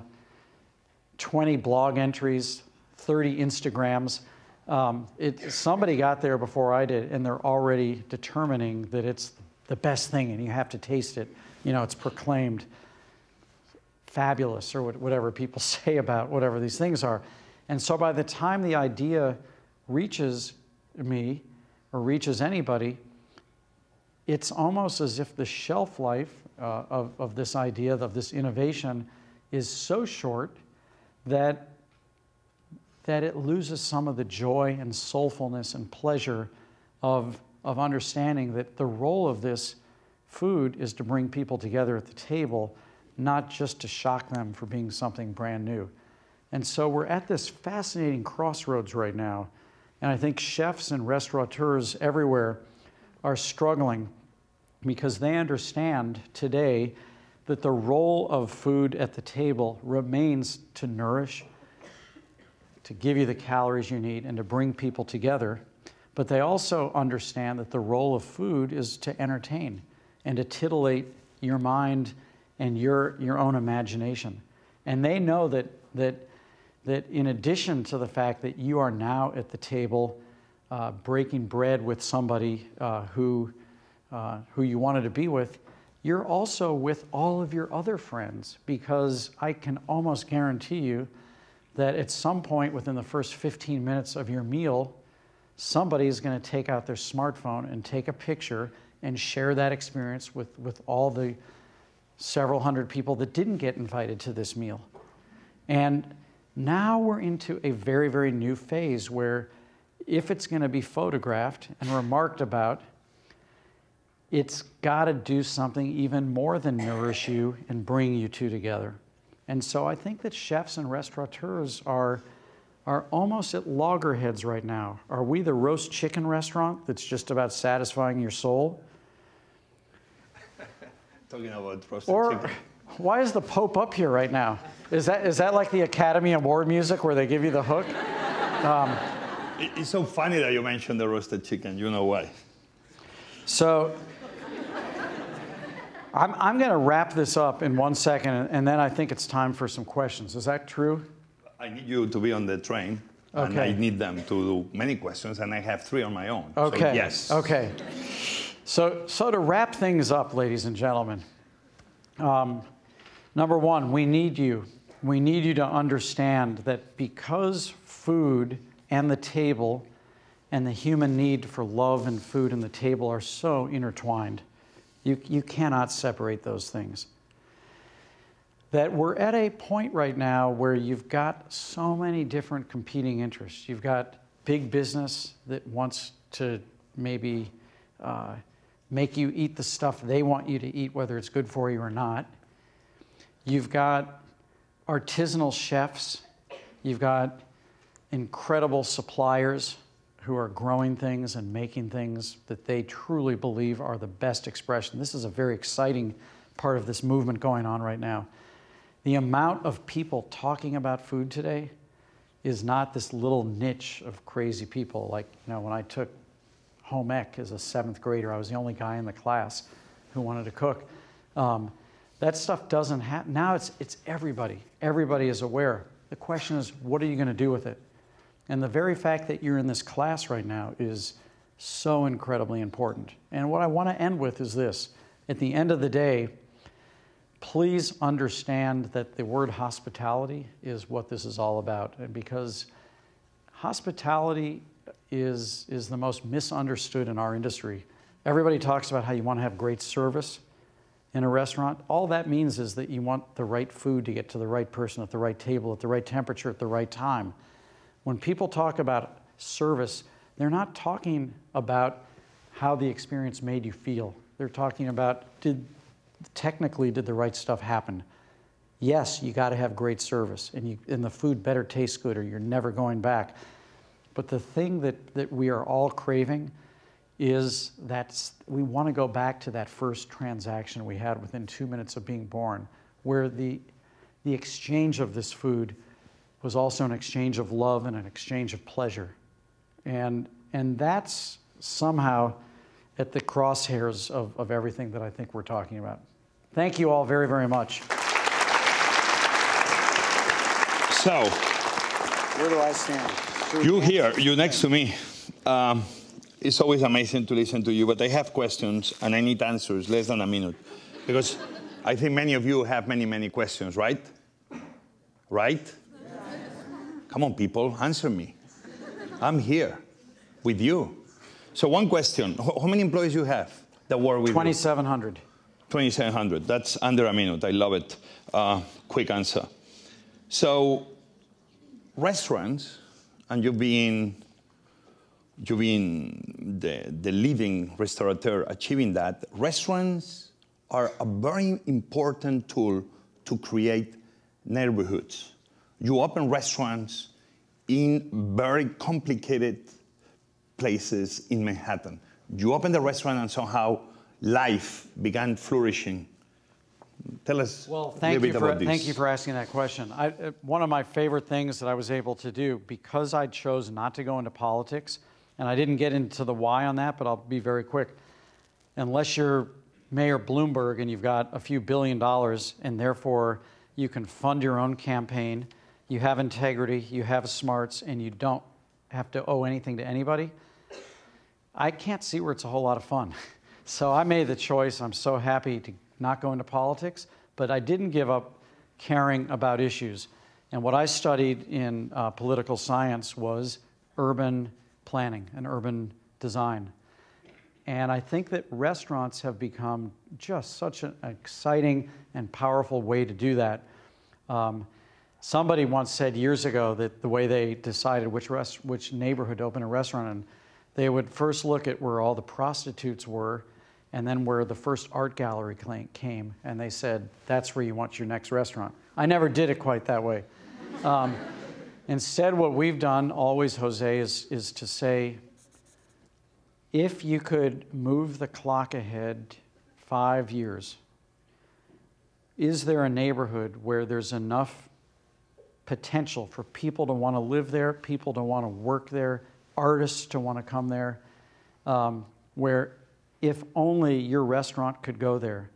twenty blog entries, thirty Instagrams. Um, it, somebody got there before I did, and they're already determining that it's the best thing, and you have to taste it. You know, it's proclaimed fabulous, or whatever people say about whatever these things are. And so by the time the idea reaches me, or reaches anybody, it's almost as if the shelf life uh, of, of this idea, of this innovation, is so short that, that it loses some of the joy and soulfulness and pleasure of, of understanding that the role of this food is to bring people together at the table, not just to shock them for being something brand new. And so we're at this fascinating crossroads right now, and I think chefs and restaurateurs everywhere are struggling because they understand today that the role of food at the table remains to nourish, to give you the calories you need, and to bring people together. But they also understand that the role of food is to entertain and to titillate your mind and your, your own imagination. And they know that, that, that in addition to the fact that you are now at the table uh, breaking bread with somebody uh, who, uh, who you wanted to be with, you're also with all of your other friends, because I can almost guarantee you that at some point within the first fifteen minutes of your meal, somebody is going to take out their smartphone and take a picture and share that experience with, with all the several hundred people that didn't get invited to this meal. And now we're into a very, very new phase where if it's going to be photographed and remarked about, it's got to do something even more than nourish you and bring you two together. And so I think that chefs and restaurateurs are, are almost at loggerheads right now. Are we the roast chicken restaurant that's just about satisfying your soul? Talking about roasted or chicken. Why is the Pope up here right now? Is that, is that like the Academy Award music where they give you the hook? Um, It's so funny that you mentioned the roasted chicken. You know why? So I'm, I'm going to wrap this up in one second, and then I think it's time for some questions. Is that true? I need you to be on the train, okay. and I need them to do many questions, and I have three on my own. Okay. So yes. Okay. So, so to wrap things up, ladies and gentlemen, um, number one, we need you. We need you to understand that because food and the table and the human need for love and food and the table are so intertwined. You, you cannot separate those things. That we're at a point right now where you've got so many different competing interests. You've got big business that wants to maybe uh, make you eat the stuff they want you to eat, whether it's good for you or not. You've got artisanal chefs. You've got incredible suppliers who are growing things and making things that they truly believe are the best expression. This is a very exciting part of this movement going on right now. The amount of people talking about food today is not this little niche of crazy people. Like, you know, when I took home ec as a seventh grader, I was the only guy in the class who wanted to cook. Um, that stuff doesn't happen. Now it's, it's everybody. Everybody is aware. The question is, what are you going to do with it? And the very fact that you're in this class right now is so incredibly important. And what I want to end with is this. At the end of the day, please understand that the word hospitality is what this is all about. And because hospitality is, is the most misunderstood in our industry. Everybody talks about how you want to have great service in a restaurant. All that means is that you want the right food to get to the right person at the right table, at the right temperature, at the right time. When people talk about service, they're not talking about how the experience made you feel. They're talking about, did technically, did the right stuff happen? Yes, you got to have great service, and, you, and the food better taste good or you're never going back. But the thing that, that we are all craving is that we want to go back to that first transaction we had within two minutes of being born, where the, the exchange of this food was also an exchange of love and an exchange of pleasure. And, and that's somehow at the crosshairs of, of everything that I think we're talking about. Thank you all very, very much. So, where do I stand? You here, you next to me. Um, it's always amazing to listen to you, but I have questions and I need answers, less than a minute. Because I think many of you have many, many questions, right? Right? Come on, people, answer me. I'm here with you. So one question, how many employees you have that work with you? twenty-seven hundred. twenty-seven hundred, that's under a minute, I love it. Uh, quick answer. So restaurants, and you've been, you've been the, the leading restaurateur achieving that, restaurants are a very important tool to create neighborhoods. You open restaurants in very complicated places in Manhattan. You open the restaurant and somehow life began flourishing. Tell us well, a thank little you bit for, about this. Thank you for asking that question. I, uh, one of my favorite things that I was able to do, because I chose not to go into politics, and I didn't get into the why on that, but I'll be very quick. Unless you're Mayor Bloomberg and you've got a few billion dollars, and therefore you can fund your own campaign, you have integrity, you have smarts, and you don't have to owe anything to anybody, I can't see where it's a whole lot of fun. So I made the choice. I'm so happy to not go into politics, but I didn't give up caring about issues. And what I studied in uh, political science was urban planning and urban design. And I think that restaurants have become just such an exciting and powerful way to do that. Um, somebody once said years ago that the way they decided which, rest, which neighborhood to open a restaurant in, they would first look at where all the prostitutes were and then where the first art gallery came, and they said, that's where you want your next restaurant. I never did it quite that way. Um, instead, what we've done always, Jose, is, is to say, if you could move the clock ahead five years, is there a neighborhood where there's enough potential for people to want to live there, people to want to work there, artists to want to come there, um, where if only your restaurant could go there,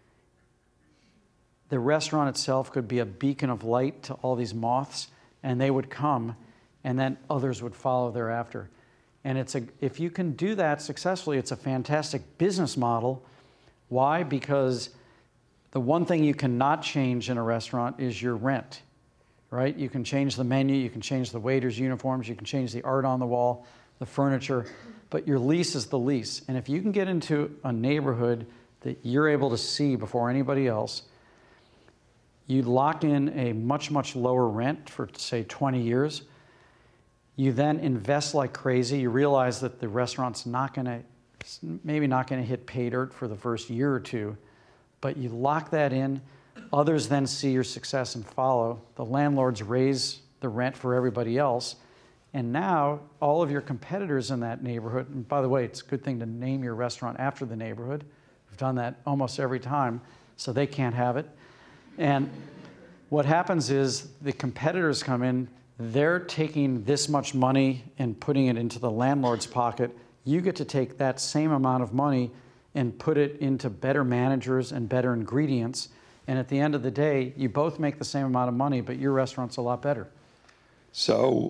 the restaurant itself could be a beacon of light to all these moths, and they would come, and then others would follow thereafter. And it's a, if you can do that successfully, it's a fantastic business model. Why? Because the one thing you cannot change in a restaurant is your rent, right? You can change the menu, you can change the waiters' uniforms, you can change the art on the wall, the furniture, but your lease is the lease. And if you can get into a neighborhood that you're able to see before anybody else, you lock in a much, much lower rent for, say, twenty years. You then invest like crazy. You realize that the restaurant's not going to, maybe not going to hit pay dirt for the first year or two, but you lock that in. Others then see your success and follow. The landlords raise the rent for everybody else. And now all of your competitors in that neighborhood, and by the way, it's a good thing to name your restaurant after the neighborhood. We've done that almost every time, so they can't have it. And what happens is the competitors come in, they're taking this much money and putting it into the landlord's pocket. You get to take that same amount of money and put it into better managers and better ingredients. And at the end of the day, you both make the same amount of money, but your restaurant's a lot better. So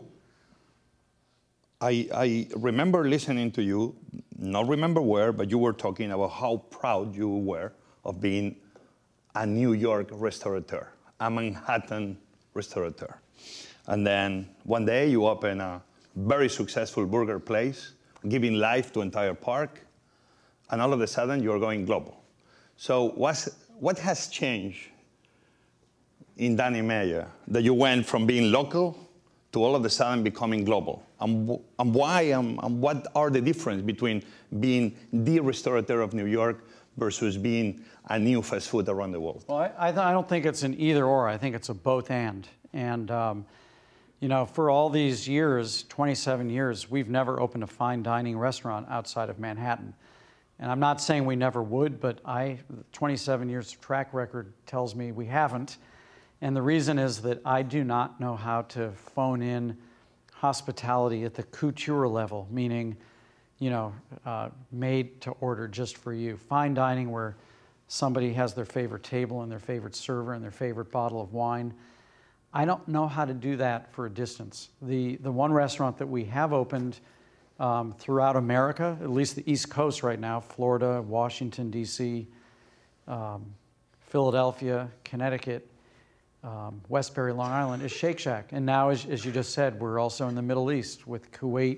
I, I remember listening to you, not remember where, but you were talking about how proud you were of being a New York restaurateur, a Manhattan restaurateur. And then one day you open a very successful burger place, giving life to entire park, and all of a sudden you're going global. So what's, what has changed in Danny Meyer that you went from being local to all of a sudden becoming global? And, and why and, and what are the difference between being the restaurateur of New York versus being a new fast food around the world? Well, I, I, th I don't think it's an either or. I think it's a both and. And um, you know, for all these years, twenty-seven years, we've never opened a fine dining restaurant outside of Manhattan. And I'm not saying we never would, but I, twenty-seven years of track record tells me we haven't. And the reason is that I do not know how to phone in hospitality at the couture level, meaning, you know, uh, made to order just for you. Fine dining where somebody has their favorite table and their favorite server and their favorite bottle of wine. I don't know how to do that for a distance. The, the one restaurant that we have opened um, throughout America, at least the East Coast right now, Florida, Washington, D C, um, Philadelphia, Connecticut, um, Westbury, Long Island, is Shake Shack. And now, as, as you just said, we're also in the Middle East with Kuwait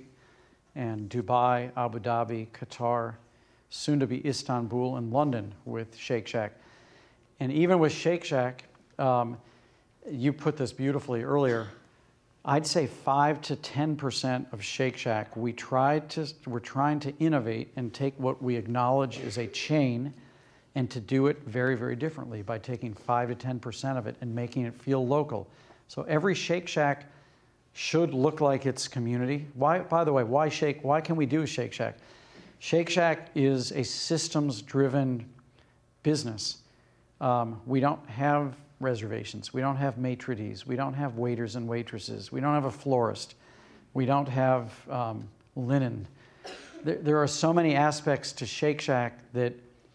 and Dubai, Abu Dhabi, Qatar, soon to be Istanbul and London with Shake Shack. And even with Shake Shack, um, you put this beautifully earlier, I'd say five to ten percent of Shake Shack, we tried to, we're trying to innovate and take what we acknowledge is a chain and to do it very, very differently by taking five to ten percent of it and making it feel local. So every Shake Shack should look like its community. Why, by the way, why Shake, why can we do Shake Shack? Shake Shack is a systems-driven business. Um, we don't have reservations. We don't have maitre d's. We don't have waiters and waitresses. We don't have a florist. We don't have um, linen. There, there are so many aspects to Shake Shack that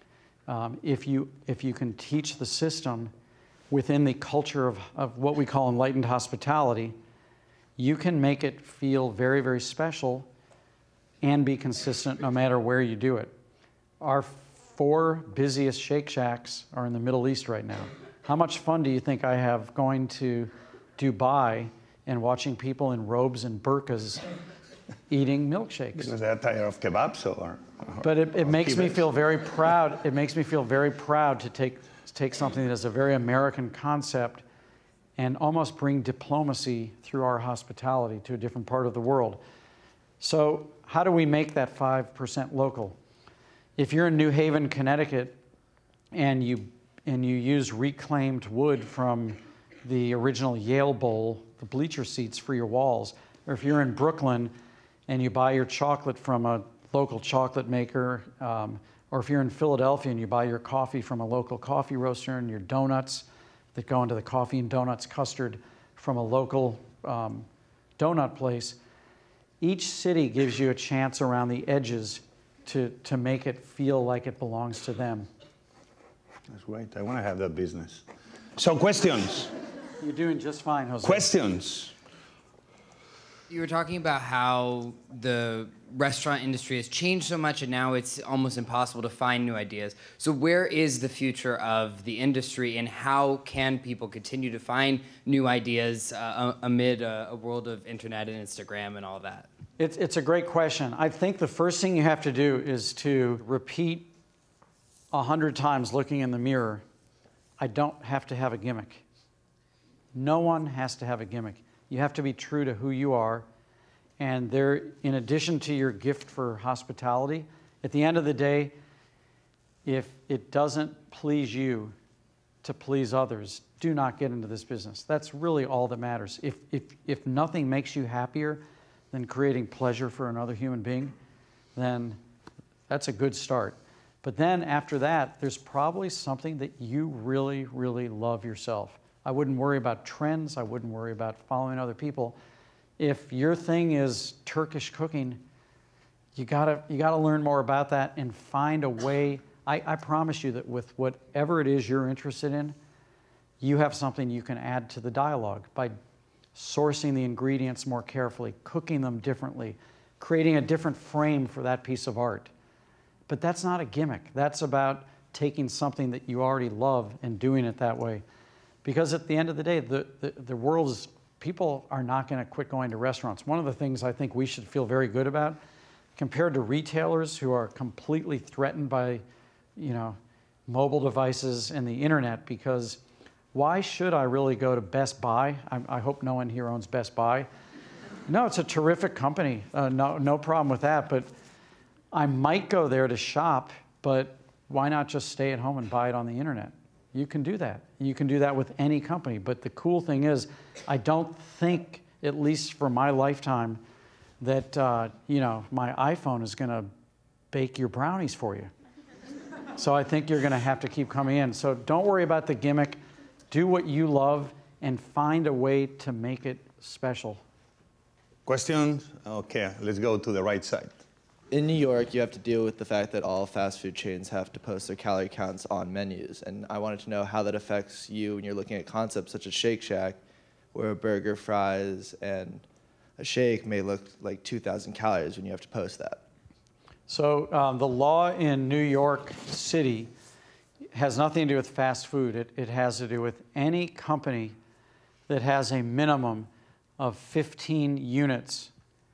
um, if you, if you can teach the system within the culture of, of what we call enlightened hospitality, you can make it feel very, very special and be consistent no matter where you do it. Our four busiest Shake Shacks are in the Middle East right now. How much fun do you think I have going to Dubai and watching people in robes and burqas eating milkshakes? Because they're tired of kebabs or... But it, it makes me feel very proud. It makes me feel very proud to take, to take something that is a very American concept and almost bring diplomacy through our hospitality to a different part of the world. So how do we make that five percent local? If you're in New Haven, Connecticut, and you and you use reclaimed wood from the original Yale Bowl, the bleacher seats for your walls, or if you're in Brooklyn and you buy your chocolate from a local chocolate maker, um, or if you're in Philadelphia and you buy your coffee from a local coffee roaster and your donuts that go into the coffee and donuts custard from a local um, donut place, each city gives you a chance around the edges to, to make it feel like it belongs to them. That's great. I want to have that business. So questions? You're doing just fine, Jose. Questions? You were talking about how the restaurant industry has changed so much and now it's almost impossible to find new ideas. So where is the future of the industry and how can people continue to find new ideas uh, amid a, a world of internet and Instagram and all that? It's, it's a great question. I think the first thing you have to do is to repeat a hundred times looking in the mirror, I don't have to have a gimmick. No one has to have a gimmick. You have to be true to who you are. And there, in addition to your gift for hospitality, at the end of the day, if it doesn't please you to please others, do not get into this business. That's really all that matters. If, if, if nothing makes you happier than creating pleasure for another human being, then that's a good start. But then after that, there's probably something that you really, really love yourself. I wouldn't worry about trends. I wouldn't worry about following other people. If your thing is Turkish cooking, you gotta, you gotta learn more about that and find a way. I, I promise you that with whatever it is you're interested in, you have something you can add to the dialogue by sourcing the ingredients more carefully, cooking them differently, creating a different frame for that piece of art. But that's not a gimmick. That's about taking something that you already love and doing it that way. Because at the end of the day, the, the, the world is, people are not going to quit going to restaurants. One of the things I think we should feel very good about, compared to retailers who are completely threatened by, you know, mobile devices and the internet, because why should I really go to Best Buy? I, I hope no one here owns Best Buy. No, it's a terrific company. Uh, no, no problem with that. But I might go there to shop, but why not just stay at home and buy it on the internet? You can do that. You can do that with any company. But the cool thing is, I don't think, at least for my lifetime, that uh, you know, my iPhone is going to bake your brownies for you. So I think you're going to have to keep coming in. So don't worry about the gimmick. Do what you love and find a way to make it special. Questions? Okay, let's go to the right side. In New York, you have to deal with the fact that all fast food chains have to post their calorie counts on menus. And I wanted to know how that affects you when you're looking at concepts such as Shake Shack, where a burger, fries, and a shake may look like two thousand calories when you have to post that. So um, the law in New York City has nothing to do with fast food. It, it has to do with any company that has a minimum of fifteen units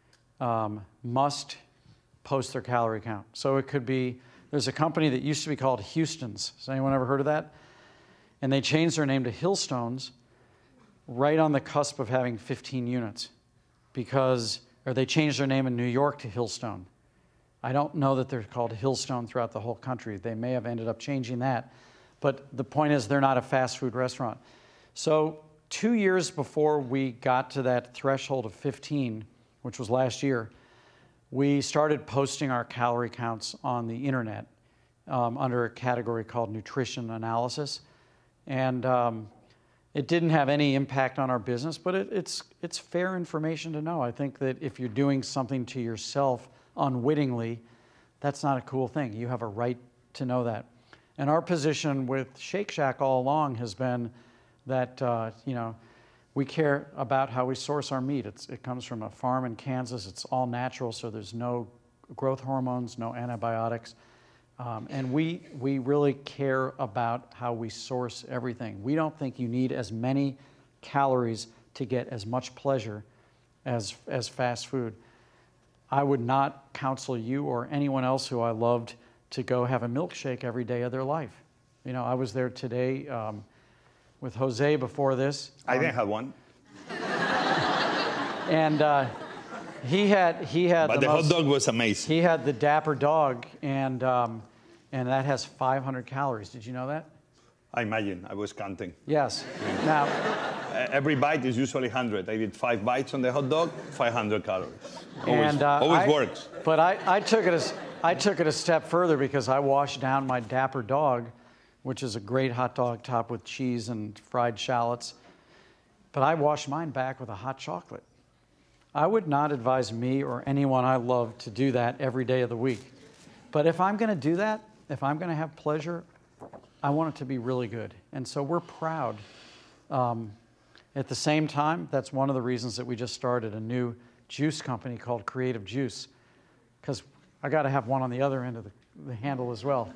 um, must post their calorie count. So it could be, there's a company that used to be called Houston's. Has anyone ever heard of that? And they changed their name to Hillstones right on the cusp of having fifteen units because, or they changed their name in New York to Hillstone. I don't know that they're called Hillstone throughout the whole country. They may have ended up changing that. But the point is, they're not a fast food restaurant. So two years before we got to that threshold of fifteen, which was last year, we started posting our calorie counts on the internet um, under a category called nutrition analysis. And um, it didn't have any impact on our business, but it, it's, it's fair information to know. I think that if you're doing something to yourself unwittingly, that's not a cool thing. You have a right to know that. And our position with Shake Shack all along has been that, uh, you know, we care about how we source our meat. It's, it comes from a farm in Kansas. It's all natural, so there's no growth hormones, no antibiotics. Um, and we, we really care about how we source everything. We don't think you need as many calories to get as much pleasure as, as fast food. I would not counsel you or anyone else who I loved to go have a milkshake every day of their life. You know, I was there today um, with Jose before this. I um, didn't have one. And uh, he had he had But the, the most, hot dog was amazing. He had the Dapper Dog, and um, and that has five hundred calories. Did you know that? I imagine. I was counting. Yes. Now, every bite is usually one hundred. I did five bites on the hot dog, five hundred calories. Always, and uh, always I, works. But I, I took it as I took it a step further because I washed down my Dapper Dog, which is a great hot dog topped with cheese and fried shallots. But I washed mine back with a hot chocolate. I would not advise me or anyone I love to do that every day of the week. But if I'm going to do that, if I'm going to have pleasure, I want it to be really good. And so we're proud. Um, at the same time, that's one of the reasons that we just started a new juice company called Creative Juice, because I got to have one on the other end of the, the handle as well.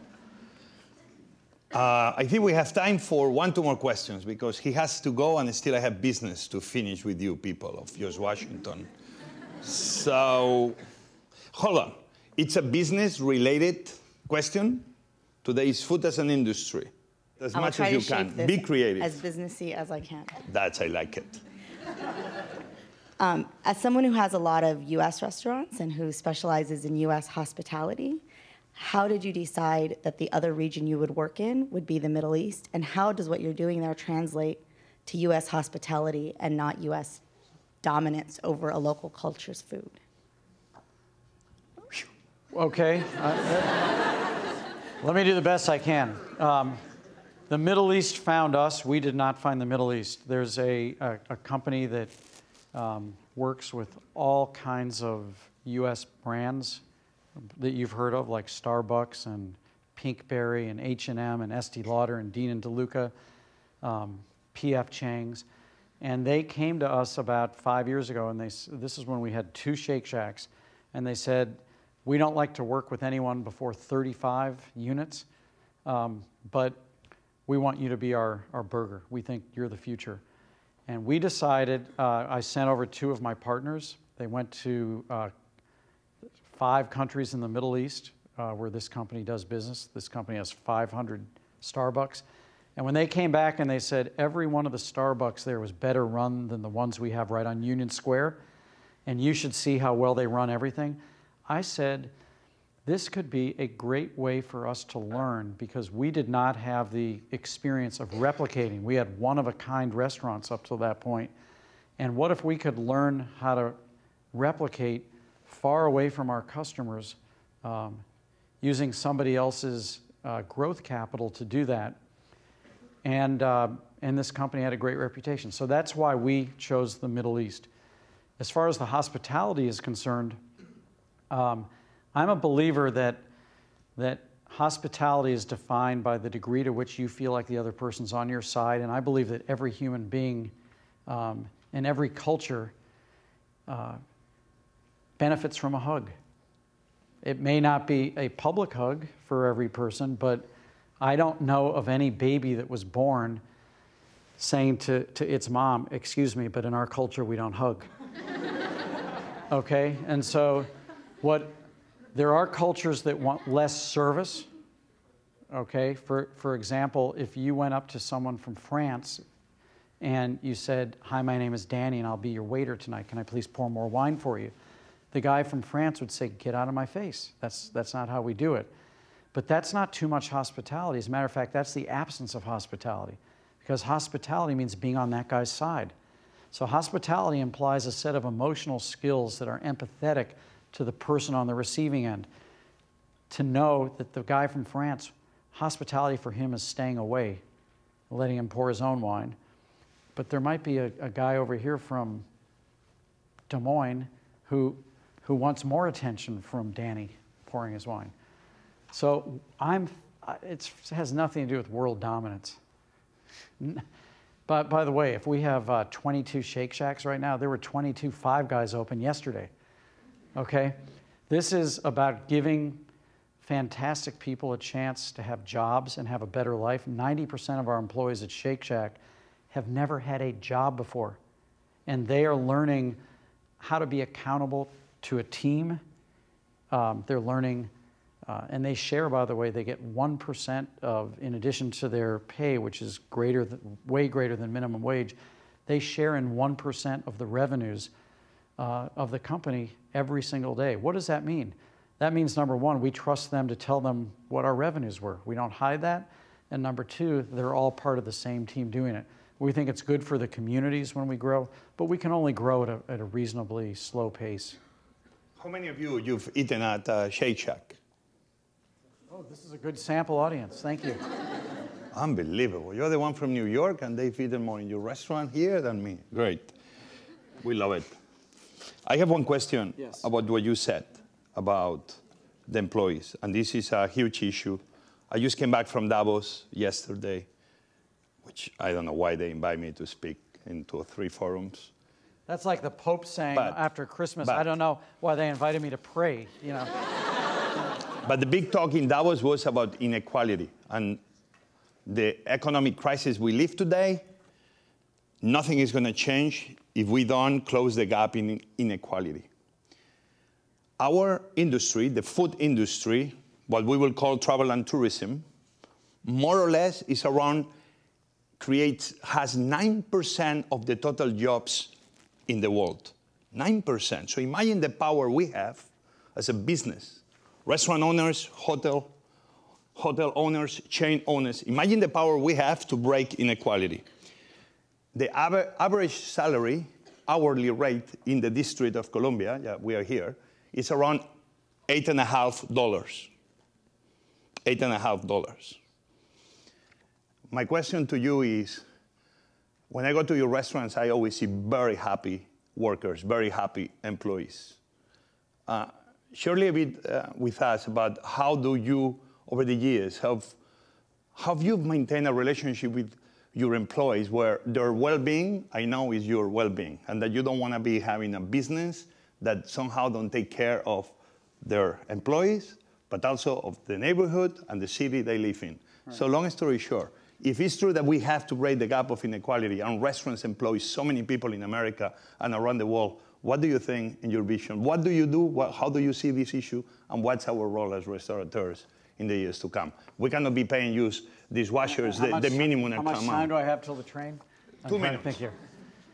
Uh, I think we have time for one, two more questions because he has to go and still I have business to finish with you people of George Washington. So, hold on. It's a business-related question. Today is food as an industry. As I'll much try as you to shape can. this Be creative. as businessy as I can. That's, I like it. Um, as someone who has a lot of U S restaurants and who specializes in U S hospitality, how did you decide that the other region you would work in would be the Middle East? And how does what you're doing there translate to U S hospitality and not U S dominance over a local culture's food? Okay. Uh, let me do the best I can. Um, the Middle East found us. We did not find the Middle East. There's a, a, a company that um, works with all kinds of U S brands that you've heard of, like Starbucks and Pinkberry and H and M and Estee Lauder and Dean and DeLuca, um, P F Chang's. And they came to us about five years ago, and they, this is when we had two Shake Shacks, and they said, we don't like to work with anyone before thirty-five units, um, but we want you to be our, our burger. We think you're the future. And we decided, uh, I sent over two of my partners. They went to uh, five countries in the Middle East uh, where this company does business. This company has five hundred Starbucks. And when they came back and they said every one of the Starbucks there was better run than the ones we have right on Union Square, and you should see how well they run everything, I said, this could be a great way for us to learn because we did not have the experience of replicating. We had one-of-a-kind restaurants up till that point. And what if we could learn how to replicate far away from our customers um, using somebody else's uh, growth capital to do that? And, uh, and this company had a great reputation. So that's why we chose the Middle East. As far as the hospitality is concerned, um, I'm a believer that, that hospitality is defined by the degree to which you feel like the other person's on your side. And I believe that every human being um, in every culture uh, benefits from a hug. It may not be a public hug for every person, but I don't know of any baby that was born saying to, to its mom, excuse me, but in our culture we don't hug. Okay? And so what, there are cultures that want less service. Okay? For, for example, if you went up to someone from France and you said, hi, my name is Danny and I'll be your waiter tonight. Can I please pour more wine for you? The guy from France would say, get out of my face. That's, that's not how we do it. But that's not too much hospitality. As a matter of fact, that's the absence of hospitality. Because hospitality means being on that guy's side. So hospitality implies a set of emotional skills that are empathetic to the person on the receiving end. To know that the guy from France, hospitality for him is staying away, letting him pour his own wine. But there might be a, a guy over here from Des Moines who, who wants more attention from Danny pouring his wine. So I'm, it's, it has nothing to do with world dominance. But by the way, if we have uh, twenty-two Shake Shacks right now, there were twenty-two Five Guys open yesterday. Okay? This is about giving fantastic people a chance to have jobs and have a better life. ninety percent of our employees at Shake Shack have never had a job before. And they are learning how to be accountable to a team. Um, they're learning, uh, and they share, by the way, they get one percent of, in addition to their pay, which is greater than, way greater than minimum wage, they share in one percent of the revenues uh, of the company every single day. What does that mean? That means, number one, we trust them to tell them what our revenues were. We don't hide that. And number two, they're all part of the same team doing it. We think it's good for the communities when we grow, but we can only grow at a, at a reasonably slow pace. How many of you you've eaten at uh, Shake Shack? Oh, this is a good sample audience. Thank you. Unbelievable. You're the one from New York, and they've eaten more in your restaurant here than me. Great. We love it. I have one question yes. about what you said about the employees, and this is a huge issue. I just came back from Davos yesterday, which I don't know why they invite me to speak in two or three forums. That's like the Pope saying but, after Christmas, but, I don't know why they invited me to pray, you know. But the big talk in Davos was about inequality and the economic crisis we live today. Nothing is going to change if we don't close the gap in inequality. our industry, the food industry, what we will call travel and tourism, more or less is around, creates, has nine percent of the total jobs in the world. nine percent. So imagine the power we have as a business. Restaurant owners, hotel, hotel owners, chain owners. Imagine the power we have to break inequality. The aver average salary, hourly rate in the District of Columbia, yeah, we are here, is around eight and a half dollars. Eight and a half dollars. My question to you is, when I go to your restaurants, I always see very happy workers, very happy employees. Uh, share a little bit uh, with us about how do you, over the years, have, have you maintained a relationship with your employees where their well-being, I know, is your well-being, and that you don't want to be having a business that somehow don't take care of their employees, but also of the neighborhood and the city they live in. Right. So long story short, if it's true that we have to break the gap of inequality and restaurants employ so many people in America and around the world, what do you think in your vision? What do you do? What, how do you see this issue? And what's our role as restaurateurs in the years to come? We cannot be paying you dishwashers the, much, the minimum. How much time out. do I have till the train? I'm Two trying minutes. to think here.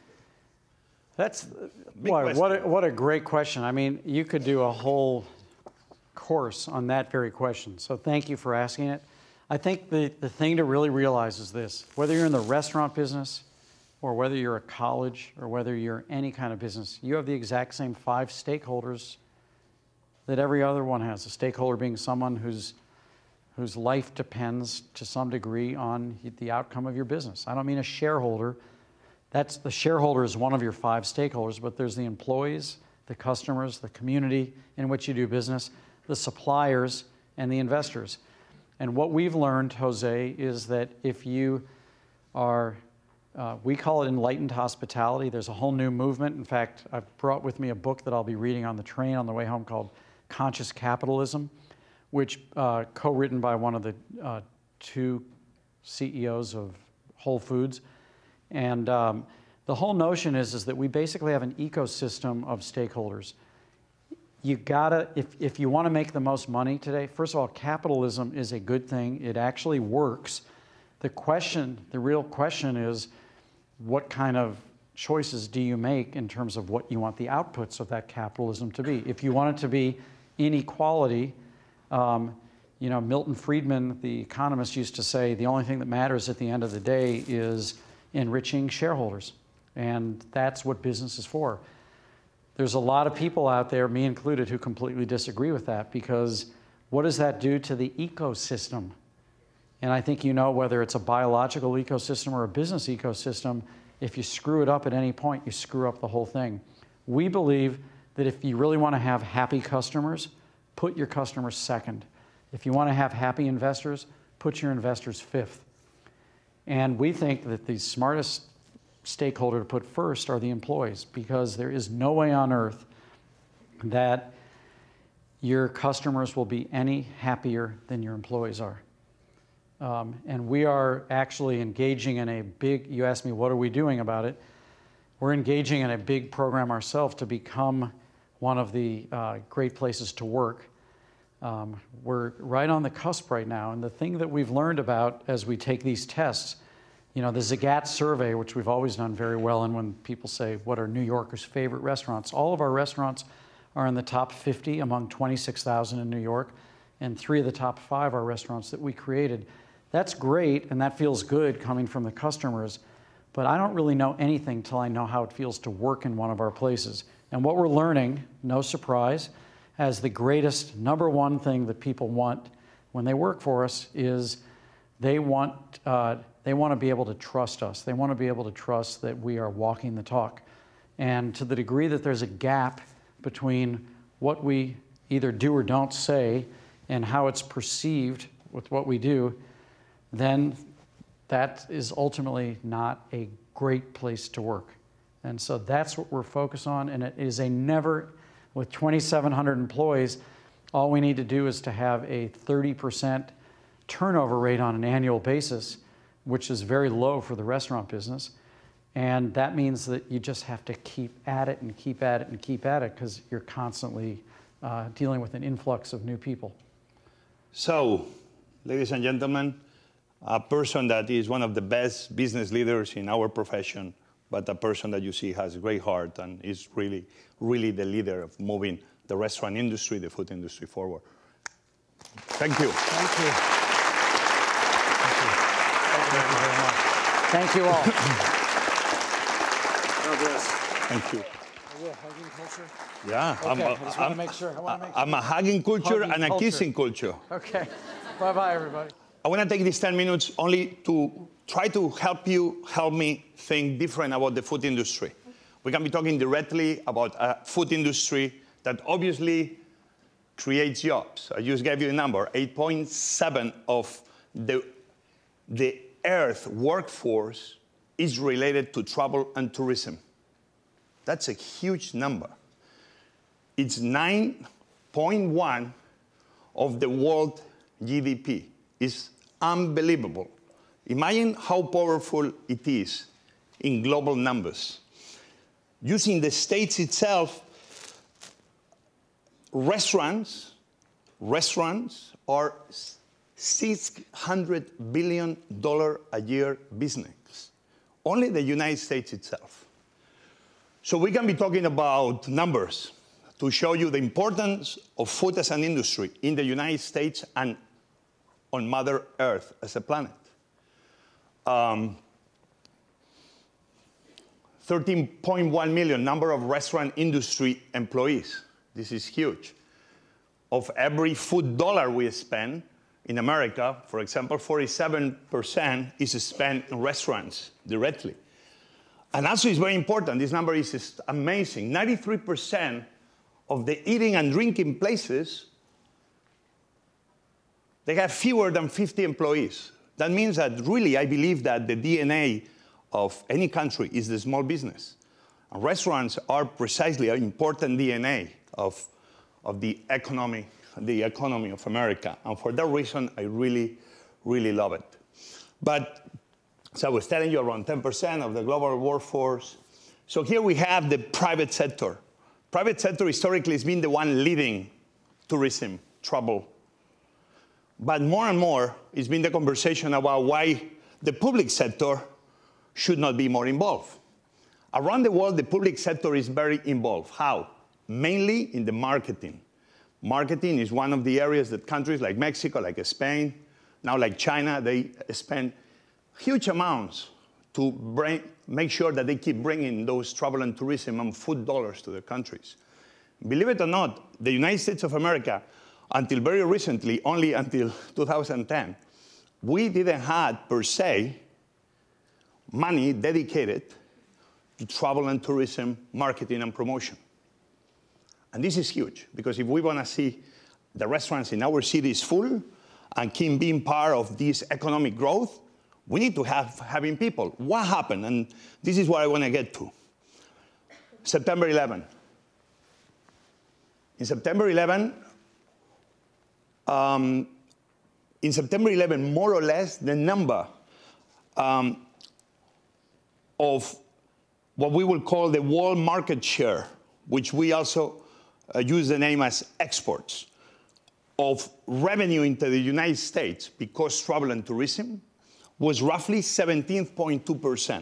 That's, boy, what a, what a great question. I mean, you could do a whole course on that very question. So thank you for asking it. I think the, the thing to really realize is this: whether you're in the restaurant business or whether you're a college or whether you're any kind of business, you have the exact same five stakeholders that every other one has. A stakeholder being someone whose, whose life depends to some degree on the outcome of your business. I don't mean a shareholder. That's, the shareholder is one of your five stakeholders, but there's the employees, the customers, the community in which you do business, the suppliers, and the investors. And what we've learned, Jose, is that if you are, uh, we call it enlightened hospitality. There's a whole new movement. In fact, I've brought with me a book that I'll be reading on the train on the way home called Conscious Capitalism, which uh, co-written by one of the uh, two C E Os of Whole Foods. And um, the whole notion is, is that we basically have an ecosystem of stakeholders. You gotta, if, if you want to make the most money today, first of all, capitalism is a good thing. It actually works. The question, the real question is, what kind of choices do you make in terms of what you want the outputs of that capitalism to be? If you want it to be inequality, um, you know, Milton Friedman, the economist, used to say the only thing that matters at the end of the day is enriching shareholders. And that's what business is for. There's a lot of people out there, me included, who completely disagree with that, because what does that do to the ecosystem? And I think you know, whether it's a biological ecosystem or a business ecosystem, if you screw it up at any point, you screw up the whole thing. We believe that if you really want to have happy customers, put your customers second. If you want to have happy investors, put your investors fifth. And we think that the smartest stakeholder to put first are the employees, because there is no way on earth that your customers will be any happier than your employees are. Um, and we are actually engaging in a big, you asked me, what are we doing about it? We're engaging in a big program ourselves to become one of the uh, great places to work. Um, we're right on the cusp right now, and the thing that we've learned about as we take these tests, you know, the Zagat survey, which we've always done very well, and when people say, what are New Yorkers' favorite restaurants? All of our restaurants are in the top fifty among twenty-six thousand in New York, and three of the top five are restaurants that we created. That's great, and that feels good coming from the customers, but I don't really know anything till I know how it feels to work in one of our places. And what we're learning, no surprise, as the greatest number one thing that people want when they work for us is they want, uh, they want to be able to trust us. They want to be able to trust that we are walking the talk. And to the degree that there's a gap between what we either do or don't say and how it's perceived with what we do, then that is ultimately not a great place to work. And so that's what we're focused on, and it is a never, with twenty-seven hundred employees, all we need to do is to have a thirty percent turnover rate on an annual basis, which is very low for the restaurant business. And that means that you just have to keep at it and keep at it and keep at it, because you're constantly uh, dealing with an influx of new people. So, ladies and gentlemen, a person that is one of the best business leaders in our profession, but a person that you see has a great heart and is really, really the leader of moving the restaurant industry, the food industry forward. Thank you. Thank you. Thank you, Thank you very much. Thank you all. God bless. Thank you. Are we a hugging culture? Yeah, Okay, I'm, a, I just want to I'm, make sure. I want to make sure. I'm a hugging culture Hugging and a culture. kissing culture. Okay. Bye-bye, everybody. I want to take these ten minutes only to try to help you, help me think different about the food industry. We can be talking directly about a food industry that obviously creates jobs. I just gave you a number, eight point seven of the, the Earth workforce is related to travel and tourism. That's a huge number. It's nine point one of the world G D P. It's unbelievable. Imagine how powerful it is in global numbers. Using the States itself, restaurants, restaurants are six hundred billion dollars a year business. Only the United States itself. So we can be talking about numbers to show you the importance of food as an industry in the United States and on Mother Earth as a planet. Um, thirteen point one million number of restaurant industry employees. This is huge. Of every food dollar we spend in America, for example, forty-seven percent is spent in restaurants directly. And also it's very important, this number is amazing. ninety-three percent of the eating and drinking places, they have fewer than fifty employees. That means that really I believe that the D N A of any country is the small business. And restaurants are precisely an important D N A of, of the economy, the economy of America. And for that reason, I really, really love it. But, so I was telling you, around ten percent of the global workforce. So here we have the private sector. Private sector historically has been the one leading tourism, travel. But more and more, it's been the conversation about why the public sector should not be more involved. Around the world, the public sector is very involved. How? Mainly in the marketing. Marketing is one of the areas that countries like Mexico, like Spain, now like China, they spend huge amounts to bring, make sure that they keep bringing those travel and tourism and food dollars to their countries. Believe it or not, the United States of America, until very recently, only until two thousand ten, we didn't have, per se, money dedicated to travel and tourism, marketing and promotion. And this is huge, because if we want to see the restaurants in our cities full and keep being part of this economic growth, we need to have having people. What happened? And this is what I want to get to. September eleventh. In September eleventh, um, in September eleventh, more or less, the number um, of what we will call the world market share, which we also uh, use the name as exports, of revenue into the United States because travel and tourism was roughly seventeen point two percent.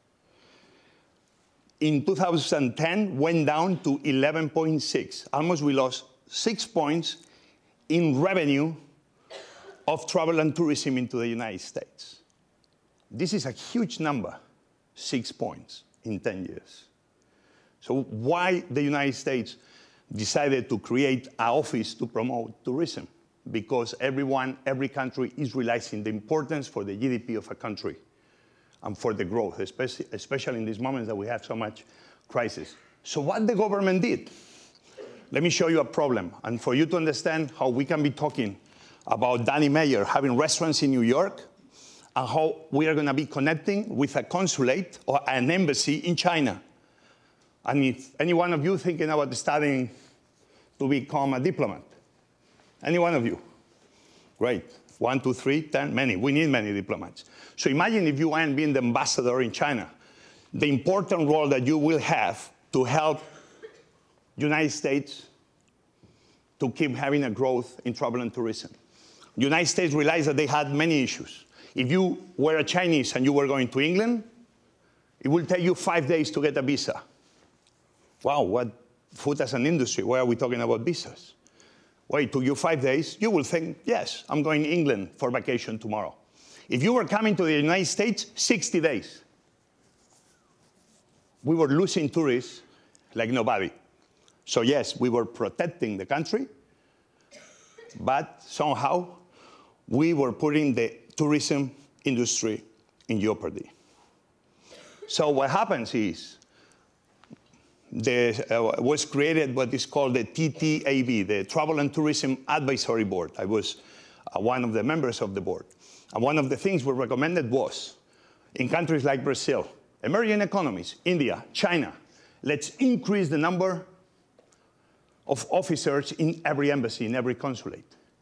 In two thousand ten, went down to eleven point six. Almost we lost six points in revenue of travel and tourism into the United States. This is a huge number, six points in ten years. So why the United States decided to create an office to promote tourism? Because everyone, every country is realizing the importance for the G D P of a country and for the growth, especially, especially in these moments that we have so much crisis. So what the government did? Let me show you a problem. And for you to understand how we can be talking about Danny Meyer having restaurants in New York and how we are going to be connecting with a consulate or an embassy in China. And if any one of you thinking about studying to become a diplomat, any one of you? Great. One, two, three, ten, many. We need many diplomats. So imagine if you end being the ambassador in China, the important role that you will have to help United States to keep having a growth in travel and tourism. The United States realized that they had many issues. If you were a Chinese and you were going to England, it will take you five days to get a visa. Wow, what food as an industry, why are we talking about visas? Well, it took you five days, you will think, yes, I'm going to England for vacation tomorrow. If you were coming to the United States, sixty days. We were losing tourists like nobody. So yes, we were protecting the country, but somehow we were putting the tourism industry in jeopardy. So what happens is, there uh, was created what is called the T T A B, the Travel and Tourism Advisory Board. I was uh, one of the members of the board. And one of the things we recommended was, in countries like Brazil, emerging economies, India, China, let's increase the number of officers in every embassy, in every consulate.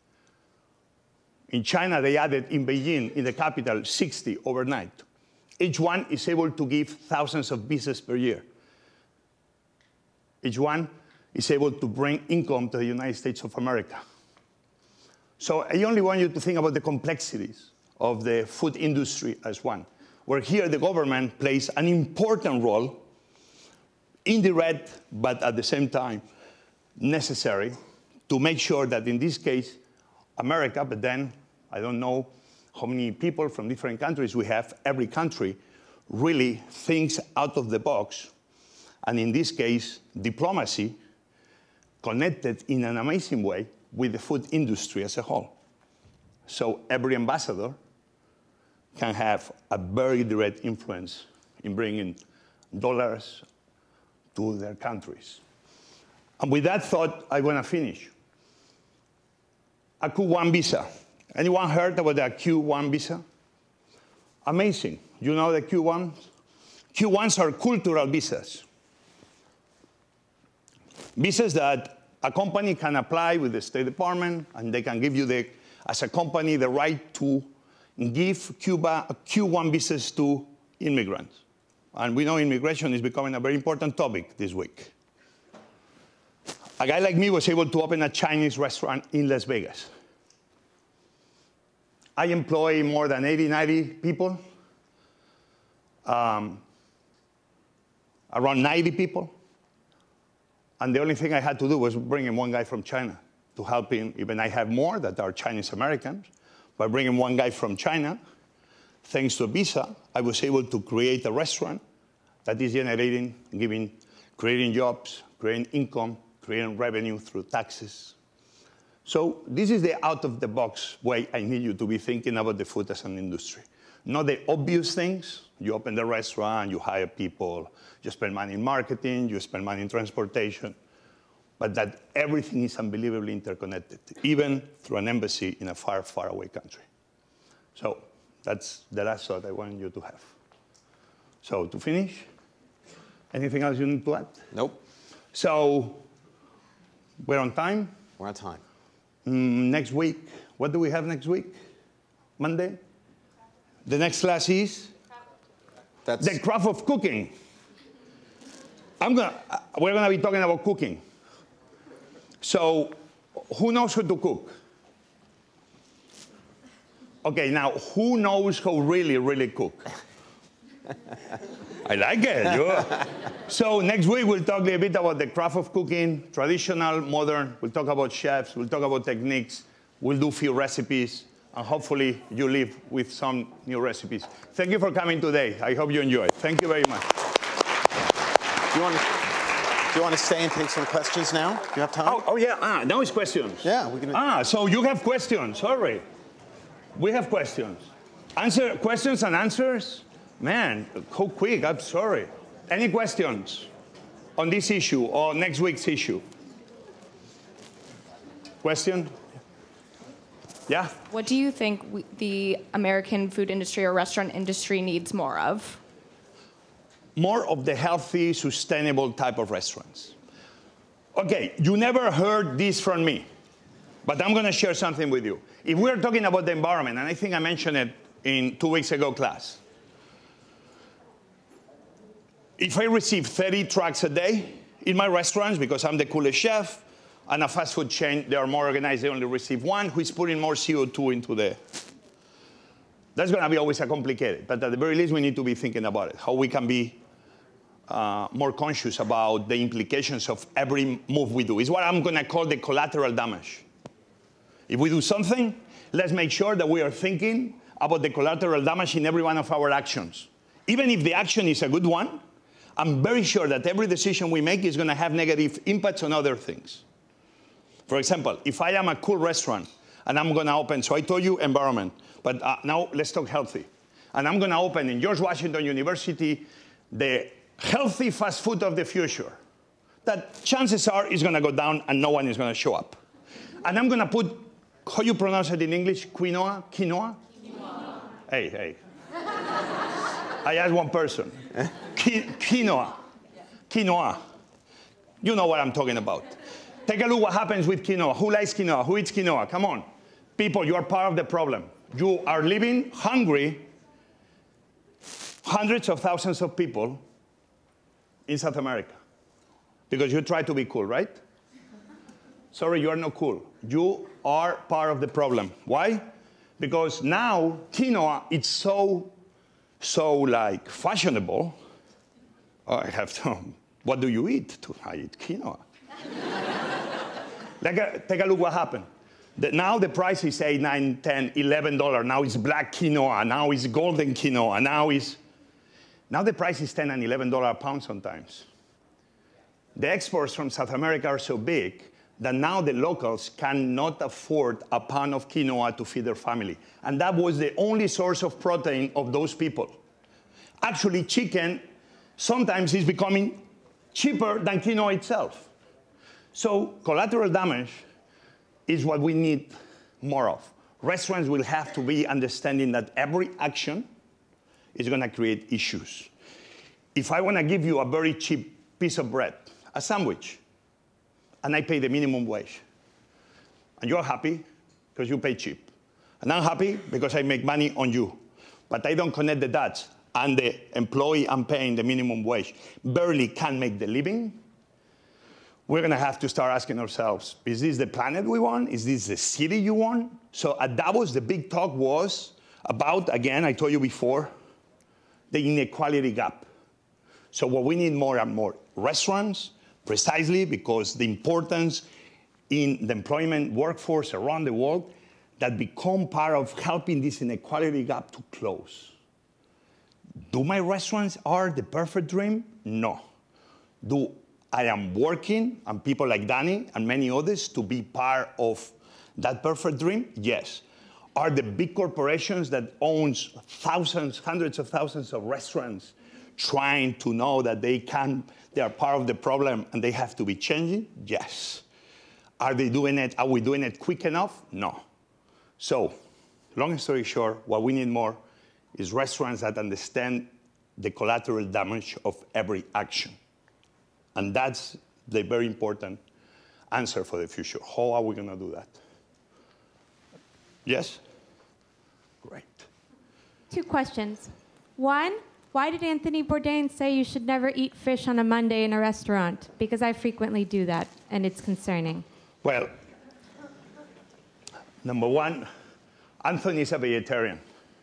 In China, they added in Beijing, in the capital, sixty overnight. Each one is able to give thousands of visas per year. Each one is able to bring income to the United States of America. So I only want you to think about the complexities of the food industry as one, where here the government plays an important role, indirect, but at the same time necessary, to make sure that in this case, America, but then I don't know how many people from different countries we have, every country really thinks out of the box. And in this case, diplomacy connected in an amazing way with the food industry as a whole. So every ambassador can have a very direct influence in bringing dollars to their countries. And with that thought, I want to finish. A Q one visa. Anyone heard about the Q one visa? Amazing. You know the Q ones? Q ones are cultural visas. Visas that a company can apply with the State Department, and they can give you, the, as a company, the right to give Cuba Q one visas to immigrants. And we know immigration is becoming a very important topic this week. A guy like me was able to open a Chinese restaurant in Las Vegas. I employ more than eighty, ninety people, um, around ninety people. And the only thing I had to do was bring in one guy from China to help him. Even I have more that are Chinese Americans. By bringing one guy from China, thanks to a visa, I was able to create a restaurant that is generating, giving, creating jobs, creating income, creating revenue through taxes. So this is the out-of-the-box way I need you to be thinking about the food as an industry. Not the obvious things. You open the restaurant, you hire people, you spend money in marketing, you spend money in transportation, but that everything is unbelievably interconnected, even through an embassy in a far, far away country. So that's the last thought I want you to have. So to finish, anything else you need to add? Nope. So we're on time. We're on time. Mm, next week, what do we have next week? Monday? The next class is? That's The craft of cooking. I'm gonna, uh, we're going to be talking about cooking. So who knows how to cook? Okay, now who knows how really, really cook? I like it. You. So next week we'll talk a bit about the craft of cooking, traditional, modern. We'll talk about chefs. We'll talk about techniques. We'll do a few recipes. And hopefully you leave with some new recipes. Thank you for coming today. I hope you enjoyed. Thank you very much. Do you want to, do you want to stay and take some questions now? Do you have time? Oh, oh yeah, ah, now it's questions. Yeah, we can. Ah, so you have questions, sorry. We have questions. Answer, questions and answers? Man, how quick, I'm sorry. Any questions on this issue or next week's issue? Question? Yeah? What do you think we, the American food industry or restaurant industry needs more of? More of the healthy, sustainable type of restaurants. Okay, you never heard this from me, but I'm going to share something with you. If we're talking about the environment, and I think I mentioned it in two weeks ago class, if I receive thirty trucks a day in my restaurants because I'm the coolest chef, and a fast food chain, they are more organized, they only receive one, who is putting more C O two into the... That's going to be always a complicated, but at the very least, we need to be thinking about it, how we can be uh, more conscious about the implications of every move we do. It's what I'm going to call the collateral damage. If we do something, let's make sure that we are thinking about the collateral damage in every one of our actions. Even if the action is a good one, I'm very sure that every decision we make is going to have negative impacts on other things. For example, if I am a cool restaurant and I'm going to open, so I told you environment, but uh, now let's talk healthy. And I'm going to open in George Washington University the healthy fast food of the future. That chances are is going to go down and no one is going to show up. And I'm going to put, how you pronounce it in English? Quinoa? Quinoa? Quinoa. Hey, hey. I asked one person. Quinoa. Quinoa. You know what I'm talking about. Take a look what happens with quinoa. Who likes quinoa? Who eats quinoa? Come on. People, you are part of the problem. You are living hungry, hundreds of thousands of people in South America. Because you try to be cool, right? Sorry, you are not cool. You are part of the problem. Why? Because now quinoa, it's so, so like fashionable. Oh, I have to, what do you eat? I eat quinoa. Like a, take a look what happened. The, now the price is eight, nine, ten, eleven dollars. Now it's black quinoa. Now it's golden quinoa. Now it's, now the price is ten and eleven dollars a pound sometimes. The exports from South America are so big that now the locals cannot afford a pound of quinoa to feed their family. And that was the only source of protein of those people. Actually, chicken sometimes is becoming cheaper than quinoa itself. So collateral damage is what we need more of. Restaurants will have to be understanding that every action is going to create issues. If I want to give you a very cheap piece of bread, a sandwich, and I pay the minimum wage, and you're happy because you pay cheap, and I'm happy because I make money on you, but I don't connect the dots, and the employee I'm paying the minimum wage barely can make the living, we're going to have to start asking ourselves, is this the planet we want? Is this the city you want? So at Davos, the big talk was about, again, I told you before, the inequality gap. So what we need more and more restaurants, precisely because the importance in the employment workforce around the world that become part of helping this inequality gap to close. Do my restaurants are the perfect dream? No. Do I am working, and people like Danny and many others, to be part of that perfect dream? Yes. Are the big corporations that owns thousands, hundreds of thousands of restaurants trying to know that they can, they are part of the problem and they have to be changing? Yes. Are they doing it, are we doing it quick enough? No. So, long story short, what we need more is restaurants that understand the collateral damage of every action. And that's the very important answer for the future. How are we going to do that? Yes? Great. Two questions. One, why did Anthony Bourdain say you should never eat fish on a Monday in a restaurant? Because I frequently do that, and it's concerning. Well, number one, Anthony is a vegetarian.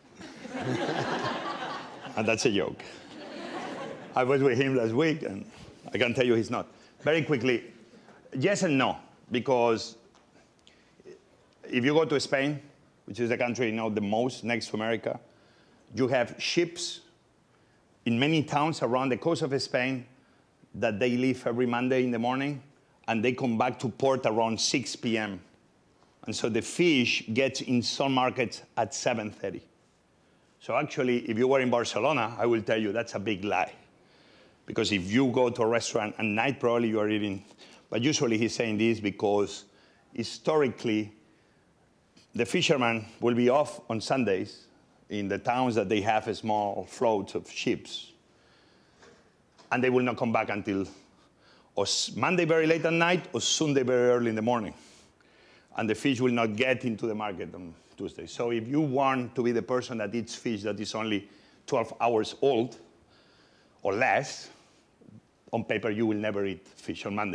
And that's a joke. I was with him last week, and I can tell you he's not. Very quickly, yes and no, because if you go to Spain, which is the country you know the most next to America, you have ships in many towns around the coast of Spain that they leave every Monday in the morning, and they come back to port around six p m And so the fish gets in some markets at seven thirty. So actually, if you were in Barcelona, I will tell you that's a big lie. Because if you go to a restaurant at night, probably you are eating. But usually he's saying this because historically, the fishermen will be off on Sundays in the towns that they have small floats of ships. And they will not come back until or Monday very late at night or Sunday very early in the morning. And the fish will not get into the market on Tuesday. So if you want to be the person that eats fish that is only twelve hours old or less, on paper you will never eat fish on Monday.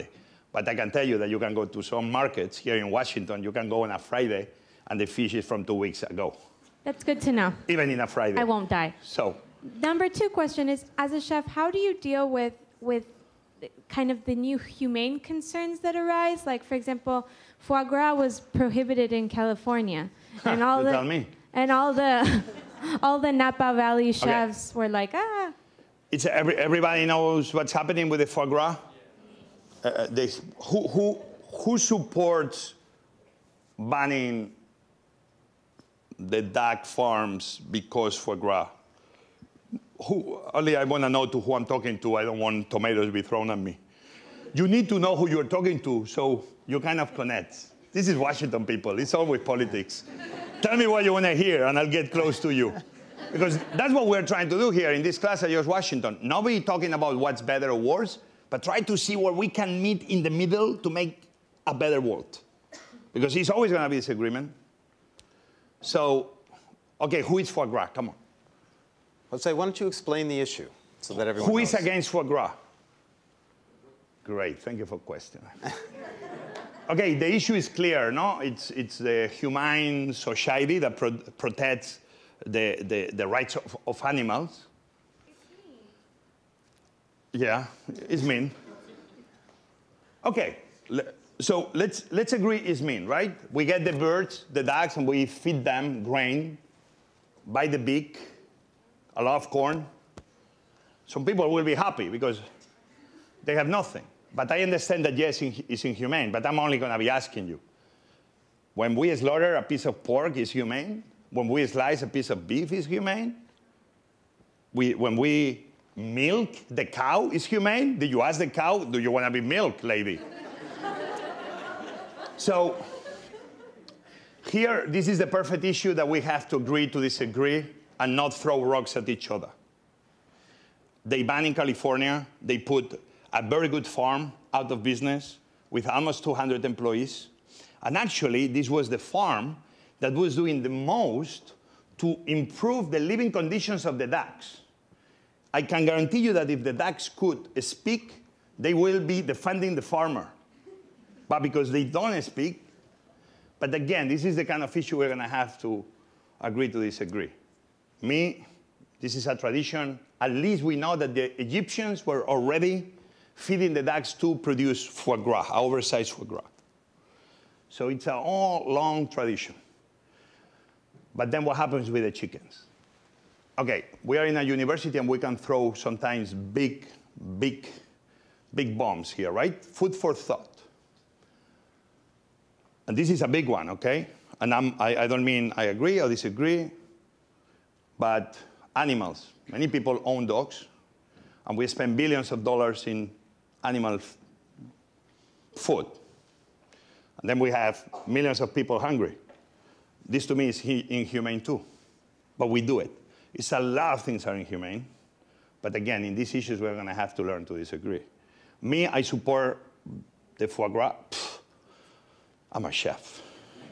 But I can tell you that you can go to some markets here in Washington, you can go on a Friday, and the fish is from two weeks ago. That's good to know. Even in a Friday. I won't die. So. Number two question is, as a chef, how do you deal with, with kind of the new humane concerns that arise? Like, for example, foie gras was prohibited in California. And all you the, tell me. And all the, all the Napa Valley chefs okay. were like, ah. It's every, everybody knows what's happening with the foie gras? Uh, they, who, who, who supports banning the duck farms because foie gras? Who, only I want to know to who I'm talking to. I don't want tomatoes to be thrown at me. You need to know who you're talking to, so you kind of connect. This is Washington, people. It's always politics. Tell me what you want to hear, and I'll get close to you. Because that's what we're trying to do here in this class at George Washington. Nobody talking about what's better or worse, but try to see where we can meet in the middle to make a better world. Because it's always going to be disagreement. So, okay, who is foie gras? Come on. Jose, why don't you explain the issue so that everyone Who knows. is against foie gras? Great, thank you for the question. Okay, the issue is clear, no? It's, it's the humane society that pro protects the, the, the rights of, of animals. Yeah, it's mean. Okay, so let's, let's agree it's mean, right? We get the birds, the ducks, and we feed them grain by the beak, a lot of corn. Some people will be happy because they have nothing. But I understand that, yes, it's inhumane, but I'm only going to be asking you. When we slaughter a piece of pork, is humane? When we slice a piece of beef, is humane? We, when we milk the cow, is humane? Did you ask the cow, do you want to be milked, lady? So here, this is the perfect issue that we have to agree to disagree and not throw rocks at each other. They ban in California. They put a very good farm out of business with almost two hundred employees. And actually, this was the farm that was doing the most to improve the living conditions of the ducks. I can guarantee you that if the ducks could speak, they will be defending the farmer. But because they don't speak, but again, this is the kind of issue we're going to have to agree to disagree. Me, this is a tradition. At least we know that the Egyptians were already feeding the ducks to produce foie gras, oversized foie gras. So it's a all long tradition. But then what happens with the chickens? Okay, we are in a university and we can throw sometimes big, big, big bombs here, right? Food for thought. And this is a big one, okay? And I'm, I, I don't mean I agree or disagree, but animals. Many people own dogs, and we spend billions of dollars in animal food. And then we have millions of people hungry. This to me is inhumane too, but we do it. It's a lot of things are inhumane, but again, in these issues, we're gonna have to learn to disagree. Me, I support the foie gras. Pfft, I'm a chef.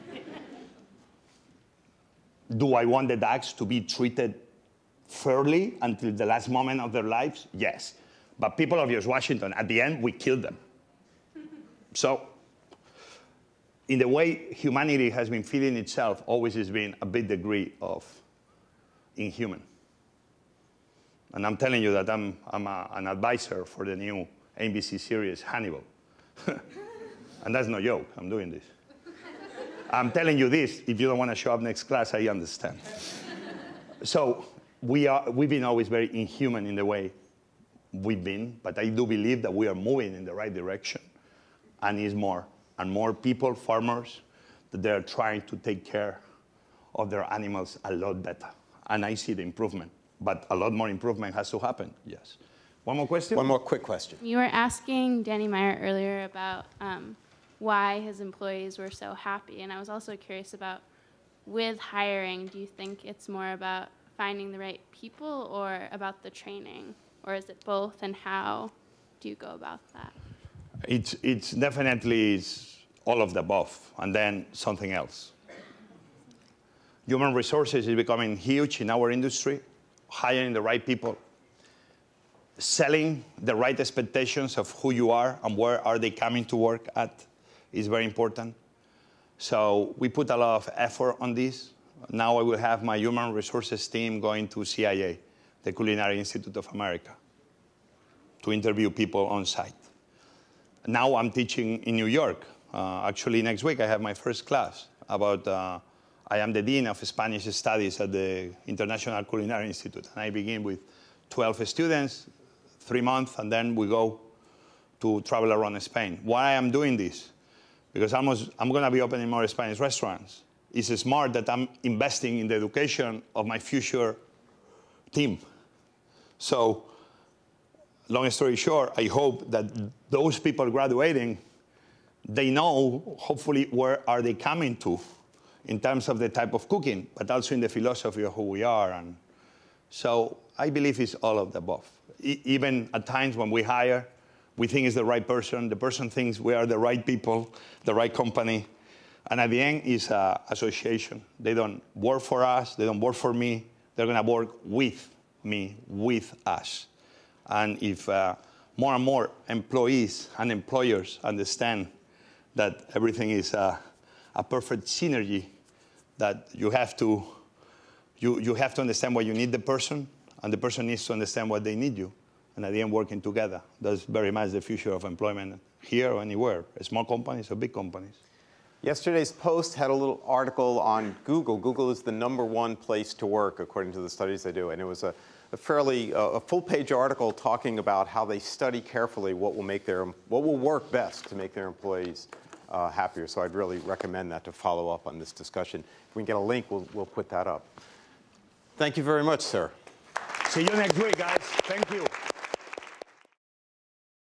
Do I want the ducks to be treated fairly until the last moment of their lives? Yes. But people of George Washington, at the end, we killed them. So, in the way humanity has been feeding itself, always has been a big degree of inhuman. And I'm telling you that I'm, I'm a, an advisor for the new A B C series, Hannibal. And that's no joke, I'm doing this. I'm telling you this, if you don't want to show up next class, I understand. So we are, we've been always very inhuman in the way we've been, but I do believe that we are moving in the right direction. And it's more and more people, farmers, that they're trying to take care of their animals a lot better. And I see the improvement, but a lot more improvement has to happen, yes. One more question? One more quick question. You were asking Danny Meyer earlier about um, why his employees were so happy, and I was also curious about, with hiring, do you think it's more about finding the right people or about the training? Or is it both, and how do you go about that? It's, it's definitely it's all of the above, and then something else. Human resources is becoming huge in our industry, hiring the right people. selling the right expectations of who you are and where are they coming to work at is very important. So we put a lot of effort on this. Now I will have my human resources team going to C I A, the Culinary Institute of America, to interview people on site. Now I'm teaching in New York. Uh, actually, next week I have my first class about, uh, I am the Dean of Spanish Studies at the International Culinary Institute. And I begin with twelve students, three months, and then we go to travel around Spain. Why I'm doing this? Because almost, I'm going to be opening more Spanish restaurants. It's smart that I'm investing in the education of my future team. So, long story short, I hope that those people graduating, they know, hopefully, where are they coming to in terms of the type of cooking, but also in the philosophy of who we are. And so I believe it's all of the above. E even at times when we hire, we think it's the right person. The person thinks we are the right people, the right company. And at the end, it's an association. They don't work for us. They don't work for me. They're going to work with me, with us. And if uh, more and more employees and employers understand that everything is a, a perfect synergy, that you have to, you, you have to understand why you need the person, and the person needs to understand why they need you. And at the end, working together. That's very much the future of employment here or anywhere, small companies or big companies. Yesterday's Post had a little article on Google. Google is the number one place to work, according to the studies they do. And it was a, a fairly, uh, a full-page article talking about how they study carefully what will make their, what will work best to make their employees uh, happier. So I'd really recommend that to follow up on this discussion. If we can get a link, we'll, we'll put that up. Thank you very much, sir. See you next week, guys. Thank you.